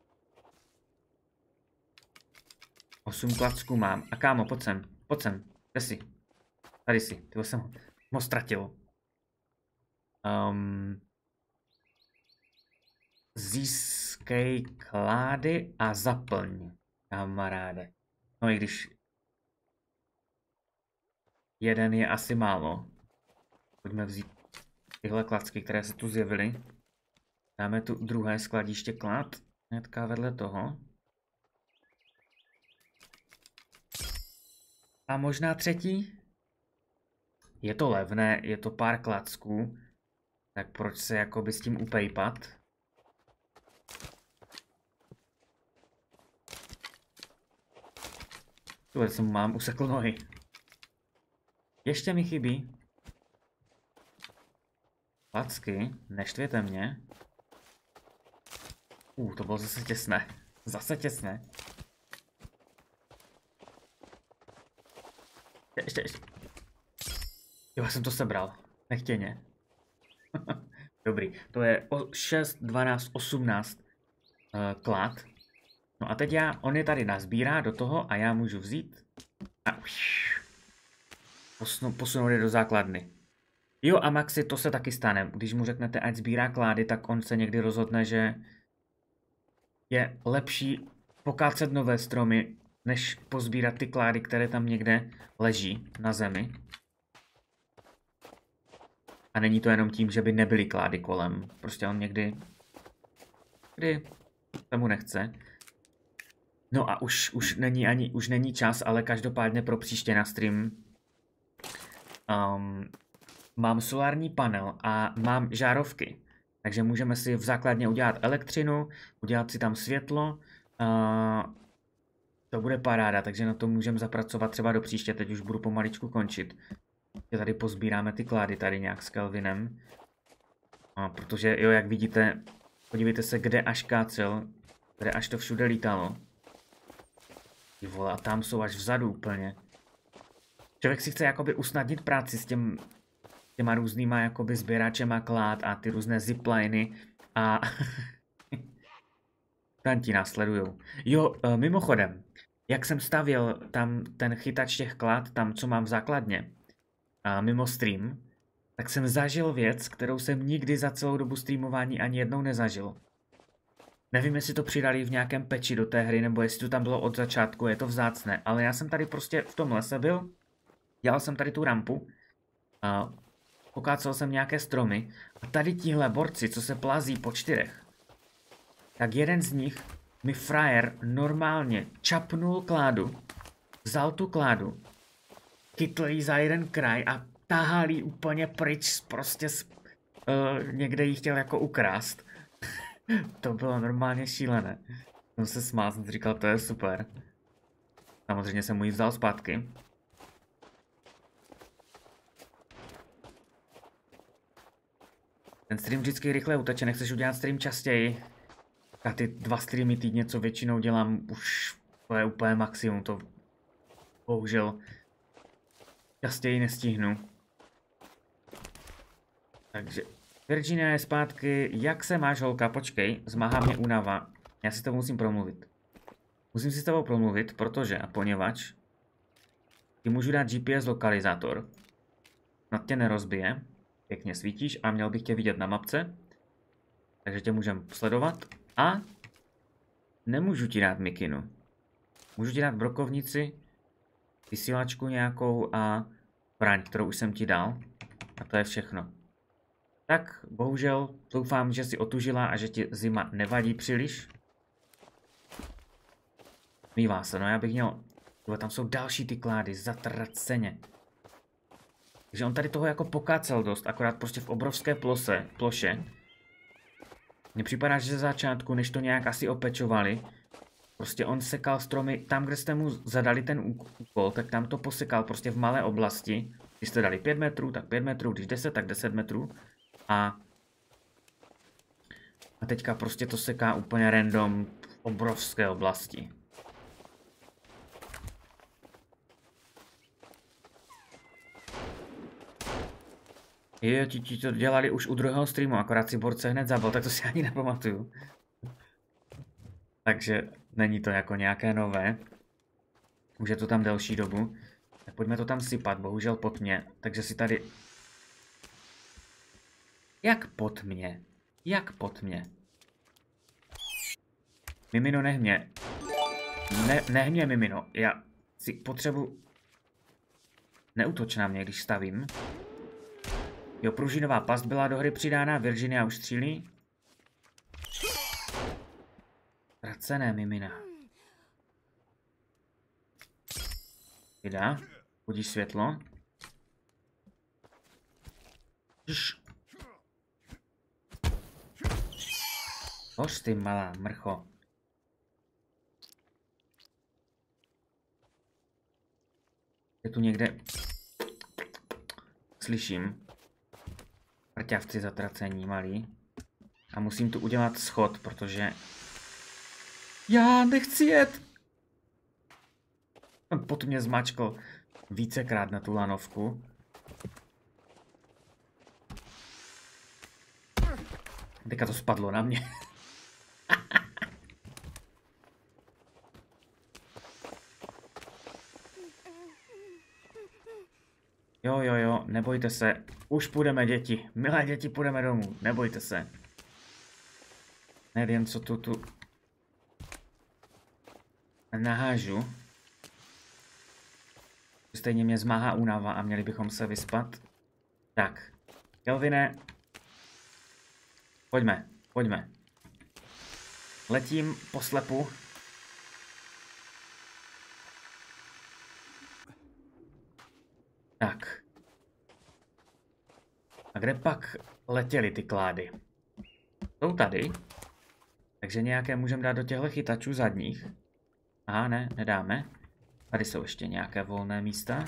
8 klacků mám. A kámo, pojď sem, kde jsi? Tady jsi, tyho jsem ho ztratil. Získej klády a zaplň, kamaráde. No i když jeden je asi málo. Pojďme vzít tyhle klacky, které se tu zjevily. Dáme tu druhé skladiště klad, hnedka vedle toho. A možná třetí? Je to levné, je to pár klacků, tak proč se jakoby s tím upejpat? Tuhle jsem mám usekl nohy. Ještě mi chybí klacky, neštvěte mě. To bylo zase těsné. Zase těsné. Ještě. Jo, já jsem to sebral. Nechtěně. Dobrý, to je 6, 12, 18 klad. No a teď on je tady nazbírá do toho a já můžu vzít a posunout je do základny. Jo a Maxi, to se taky stane. Když mu řeknete, ať sbírá klády, tak on se někdy rozhodne, že je lepší pokácet nové stromy, než pozbírat ty klády, které tam někde leží na zemi. A není to jenom tím, že by nebyly klády kolem. Prostě on někdy se mu nechce. No a už není čas, ale každopádně pro příště na stream mám solární panel a mám žárovky. Takže můžeme si v základně udělat elektřinu, udělat si tam světlo. To bude paráda, takže na to můžeme zapracovat třeba do příště. Teď už budu pomaličku končit. Tady pozbíráme ty klády tady nějak s Kelvinem. Protože jo, jak vidíte, podívejte se, kde až kácel, kde až to všude lítalo. Ty vole, a tam jsou až vzadu úplně. Člověk si chce jakoby usnadnit práci s těma různýma jakoby sběračema klád a ty různé zipliny a tam ti následujou. Jo, mimochodem, jak jsem stavěl tam ten chytač těch klád, tam co mám v základně, mimo stream, tak jsem zažil věc, kterou jsem nikdy za celou dobu streamování ani jednou nezažil. Nevím, jestli to přidali v nějakém peči do té hry, nebo jestli to tam bylo od začátku, je to vzácné, ale já jsem tady prostě v tom lese byl, dělal jsem tady tu rampu, pokácel jsem nějaké stromy a tady tihle borci, co se plazí po 4, tak jeden z nich mi frajer normálně čapnul kládu, vzal tu kládu, chytl jí za jeden kraj a tahal jí úplně pryč, prostě někde jí chtěl jako ukrást. To bylo normálně šílené. Jsem se smál, jsem si říkal, to je super. Samozřejmě jsem mu ji vzal zpátky. Ten stream vždycky rychle uteče, nechceš udělat stream častěji. A ty 2 streamy týdně, co většinou dělám, už to je úplně maximum, to bohužel častěji nestihnu. Takže Virginia je zpátky. Jak se máš, holka? Počkej, zmáhá mě únava. Já si to musím promluvit. Musím si s tebou promluvit, protože a poněvadž ti můžu dát GPS lokalizátor. Snad tě nerozbije. Pěkně svítíš a měl bych tě vidět na mapce. Takže tě můžem sledovat. A nemůžu ti dát mikinu. Můžu ti dát brokovnici, vysílačku nějakou a zbraň, kterou už jsem ti dal. A to je všechno. Tak, bohužel, doufám, že jsi otužila a že ti zima nevadí příliš. Mívá se, no já bych měl... Tam jsou další ty klády, zatraceně. Takže on tady toho jako pokácel dost, akorát prostě v obrovské ploše. Mně připadá, že ze začátku, než to nějak asi opečovali, prostě on sekal stromy tam, kde jste mu zadali ten úkol, tak tam to posekal prostě v malé oblasti. Když jste dali 5 metrů, tak 5 metrů, když 10, tak 10 metrů. A teďka prostě to seká úplně random v obrovské oblasti. Jo, ti to dělali už u druhého streamu, akorát si borce hned zabil, tak to si ani nepamatuju. Takže není to jako nějaké nové. Už je to tam delší dobu. Tak pojďme to tam sypat, bohužel pod mě. Takže si tady... Jak pod mě? Jak pod mě? Mimino, nech mě. Nech mě, Mimino. Já si potřebuji... Neútoč na mě, když stavím. Jo, pružinová past byla do hry přidána, Virginia už střílí. Ztracené, Mimina. Vydá, budíš světlo. Hoř ty, malá mrcho. Je tu někde... Slyším. Prťavci zatracení malý. A musím tu udělat schod, protože... Já nechci jet! Pot mě zmačkl vícekrát na tu lanovku. Teďka to spadlo na mě. Jo, nebojte se. Už půjdeme, děti. Milé děti, půjdeme domů. Nebojte se. Nevím, co tu nahážu. Stejně mě zmáhá únava a měli bychom se vyspat. Tak. Kelvine. Pojďme. Letím po slepu. Tak. A kde pak letěly ty klády? Jsou tady. Takže nějaké můžeme dát do těchto chytačů zadních. Aha, ne, nedáme. Tady jsou ještě nějaké volné místa.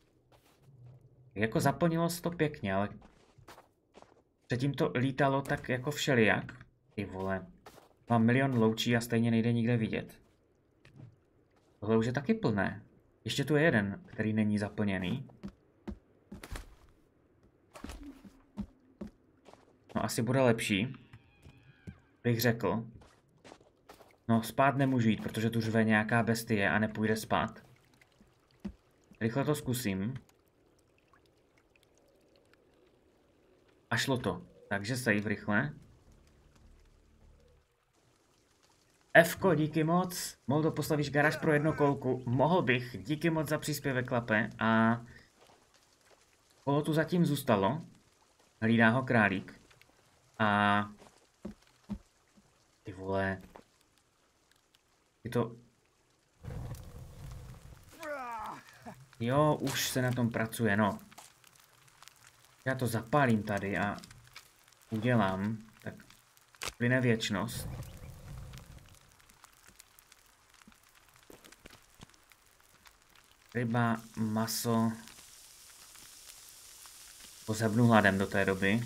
Jako zaplnilo se to pěkně, ale předtím to lítalo tak jako všelijak. Ty vole. Mám milion loučí a stejně nejde nikde vidět. Tohle už je taky plné. Ještě tu je jeden, který není zaplněný. No asi bude lepší, bych řekl. No spát nemůžu jít, protože tu řve nějaká bestie a nepůjde spát. Rychle to zkusím. A šlo to. Takže save rychle. Fko, díky moc. Mohl to postavíš garáž pro jednokolku. Mohl bych. Díky moc za příspěvek, klape. A kolo tu zatím zůstalo. Hlídá ho králík. A ty vole. Je to... Jo, už se na tom pracuje, no. Já to zapálím tady a udělám. Tak plyne věčnost. Ryba, maso. Pozebnu hladem do té doby.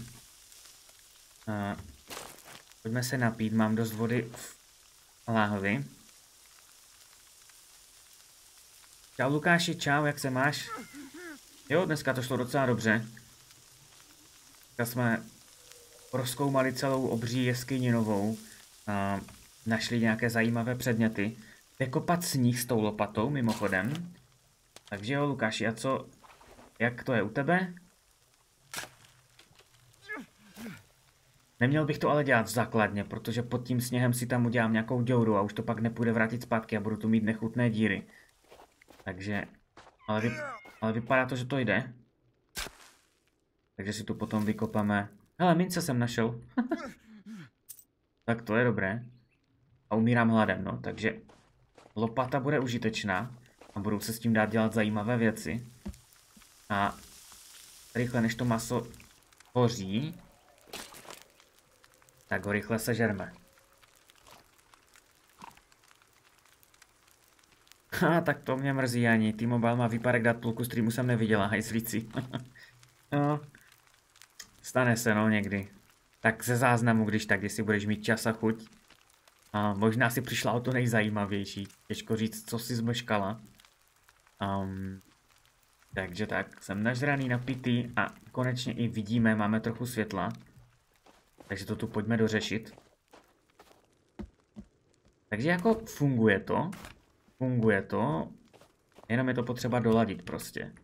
Pojďme se napít, mám dost vody v láhvi. Čau Lukáši, čau, jak se máš? Jo, dneska to šlo docela dobře. Dneska jsme prozkoumali celou obří jeskyni novou. Našli nějaké zajímavé předměty. Jde kopat sníh s tou lopatou, mimochodem. Takže jo, Lukáši, a co? Jak to je u tebe? Neměl bych to ale dělat v základně, protože pod tím sněhem si tam udělám nějakou děuru a už to pak nepůjde vrátit zpátky a budu tu mít nechutné díry. Takže, ale vypadá to, že to jde. Takže si tu potom vykopeme. Hele, mince jsem našel. Tak to je dobré. A umírám hladem, no, takže lopata bude užitečná a budou se s tím dát dělat zajímavé věci. A rychle, než to maso hoří, tak ho rychle sežerme. Tak to mě mrzí ani. T-Mobile má výpadek dat, půlku streamu jsem neviděla, hajzlíci. No, stane se, no, někdy. Tak ze záznamu, když tak, jestli budeš mít čas a chuť. A možná si přišla o to nejzajímavější. Těžko říct, co si zmeškala. Takže tak, jsem nažraný, napitý a konečně i vidíme, máme trochu světla. Takže to tu pojďme dořešit. Takže jako funguje to, jenom je to potřeba doladit prostě.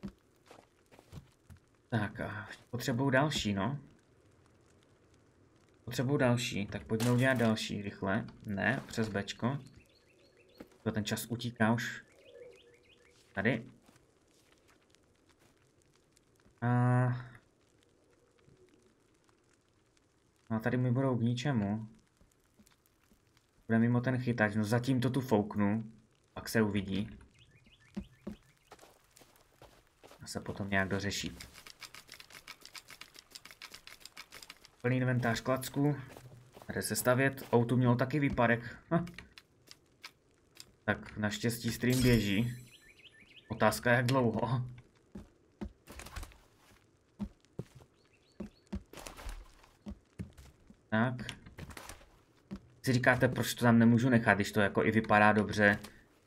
Tak a potřebuju další, no. Potřebuju další, tak pojďme udělat další rychle. Ne, přes Bčko. To ten čas utíká už. Tady. A tady mi budou k ničemu. Bude mimo ten chytač, no zatím to tu fouknu. Pak se uvidí. A se potom nějak dořeší. Plný inventář klacků. Jde se stavět. Auto mělo taky výpadek. Tak naštěstí stream běží. Otázka jak dlouho. Tak. Si říkáte, proč to tam nemůžu nechat, když to jako i vypadá dobře.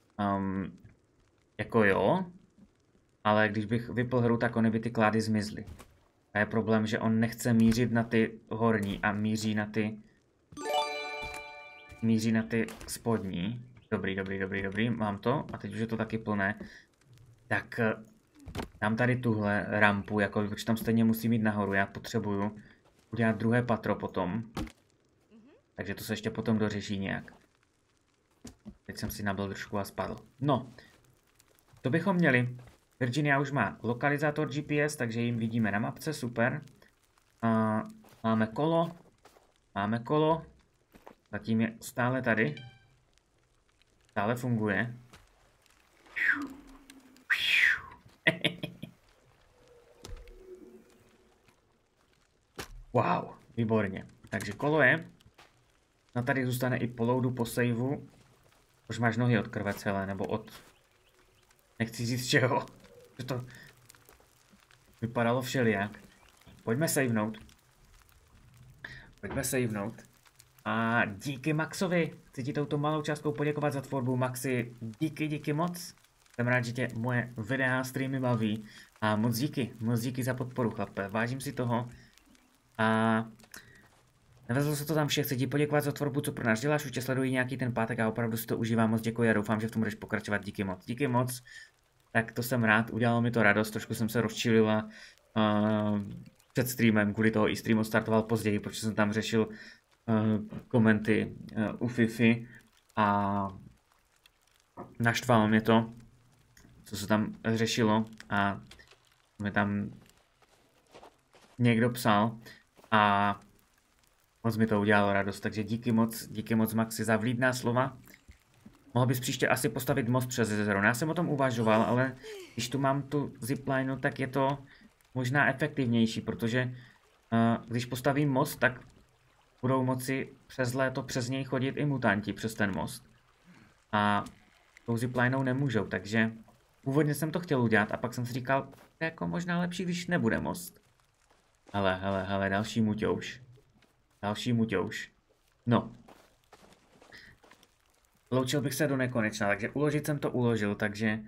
Jako jo. Ale když bych vypl hru, tak ony by ty klády zmizly. A je problém, že on nechce mířit na ty horní a míří na ty spodní. Dobrý, mám to a teď už je to taky plné. Tak dám tady tuhle rampu, jako protože tam stejně musím jít nahoru, já potřebuju udělat druhé patro potom. Takže to se ještě potom dořeší nějak. Teď jsem si nabil trošku a spadl. No, to bychom měli. Virginia už má lokalizátor GPS, takže jim vidíme na mapce, super. Máme kolo. Zatím je stále tady. Stále funguje. Wow, výborně. Takže kolo je. No tady zůstane i po loadu, po saveu. Už máš nohy od krve celé, nebo od... Nechci říct čeho. Že to vypadalo všelijak. Pojďme savenout. A díky Maxovi. Chci ti touto malou částkou poděkovat za tvorbu. Maxi, díky moc. Jsem rád, že tě moje videa, streamy baví. A moc díky za podporu, chlape. Vážím si toho. A nevezlo se to tam vše, chci ti poděkovat za tvorbu, co pro nás děláš, už tě sleduji nějaký ten pátek a opravdu si to užívám, moc děkuji a doufám, že v tom budeš pokračovat, díky moc. Tak to jsem rád, udělalo mi to radost, trošku jsem se rozčilila před streamem, kvůli toho i stream startoval později, protože jsem tam řešil komenty u Fifi a naštvalo mě to, co se tam řešilo a mi tam někdo psal a moc mi to udělalo radost, takže díky moc Maxi za vlídná slova. Mohl bys příště asi postavit most přes jezero. Já jsem o tom uvažoval, ale když tu mám tu zipline, tak je to možná efektivnější, protože když postavím most, tak budou moci přes léto přes něj chodit i mutanti přes ten most. A tou ziplinou nemůžou, takže původně jsem to chtěl udělat a pak jsem si říkal, to je jako možná lepší, když nebude most. Hele, další muťouš. No. Loučil bych se do nekonečna, takže uložit jsem to uložil, takže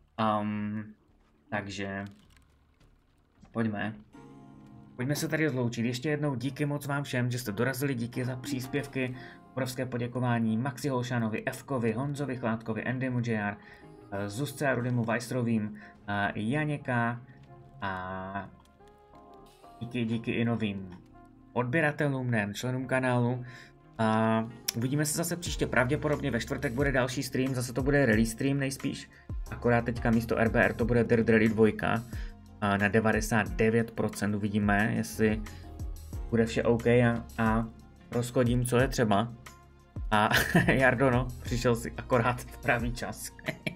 pojďme se tady rozloučit. Ještě jednou díky moc vám všem, že jste dorazili, díky za příspěvky, obrovské poděkování Maxi Holšanovi, Fkovi, Honzovi Chládkovi, Andymu JR, Zuzce a Rudymu Weissrovým, Janěka a díky i novým odběratelům, ne členům kanálu. A uvidíme se zase příště, pravděpodobně ve čtvrtek bude další stream, zase to bude release stream nejspíš, akorát teďka místo RBR to bude Dirt Rally 2 na 99%, uvidíme, jestli bude vše OK a rozchodím, co je třeba. A Jardo, no, přišel si akorát v pravý čas.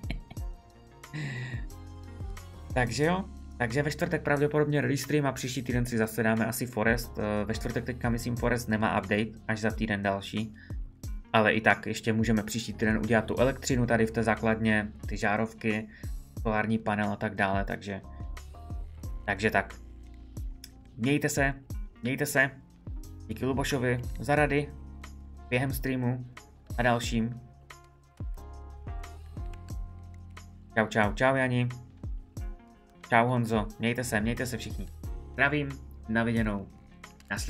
Takže jo. Takže ve čtvrtek pravděpodobně release stream a příští týden si zase dáme asi Forest. Ve čtvrtek teďka myslím Forest nemá update, až za týden další. Ale i tak ještě můžeme příští týden udělat tu elektřinu tady v té základně, ty žárovky, solární panel a tak dále, takže tak. Mějte se. Díky Lubošovi za rady během streamu a dalším. Čau Jani. Čau Honzo, mějte se všichni. Zdravím, na viděnou.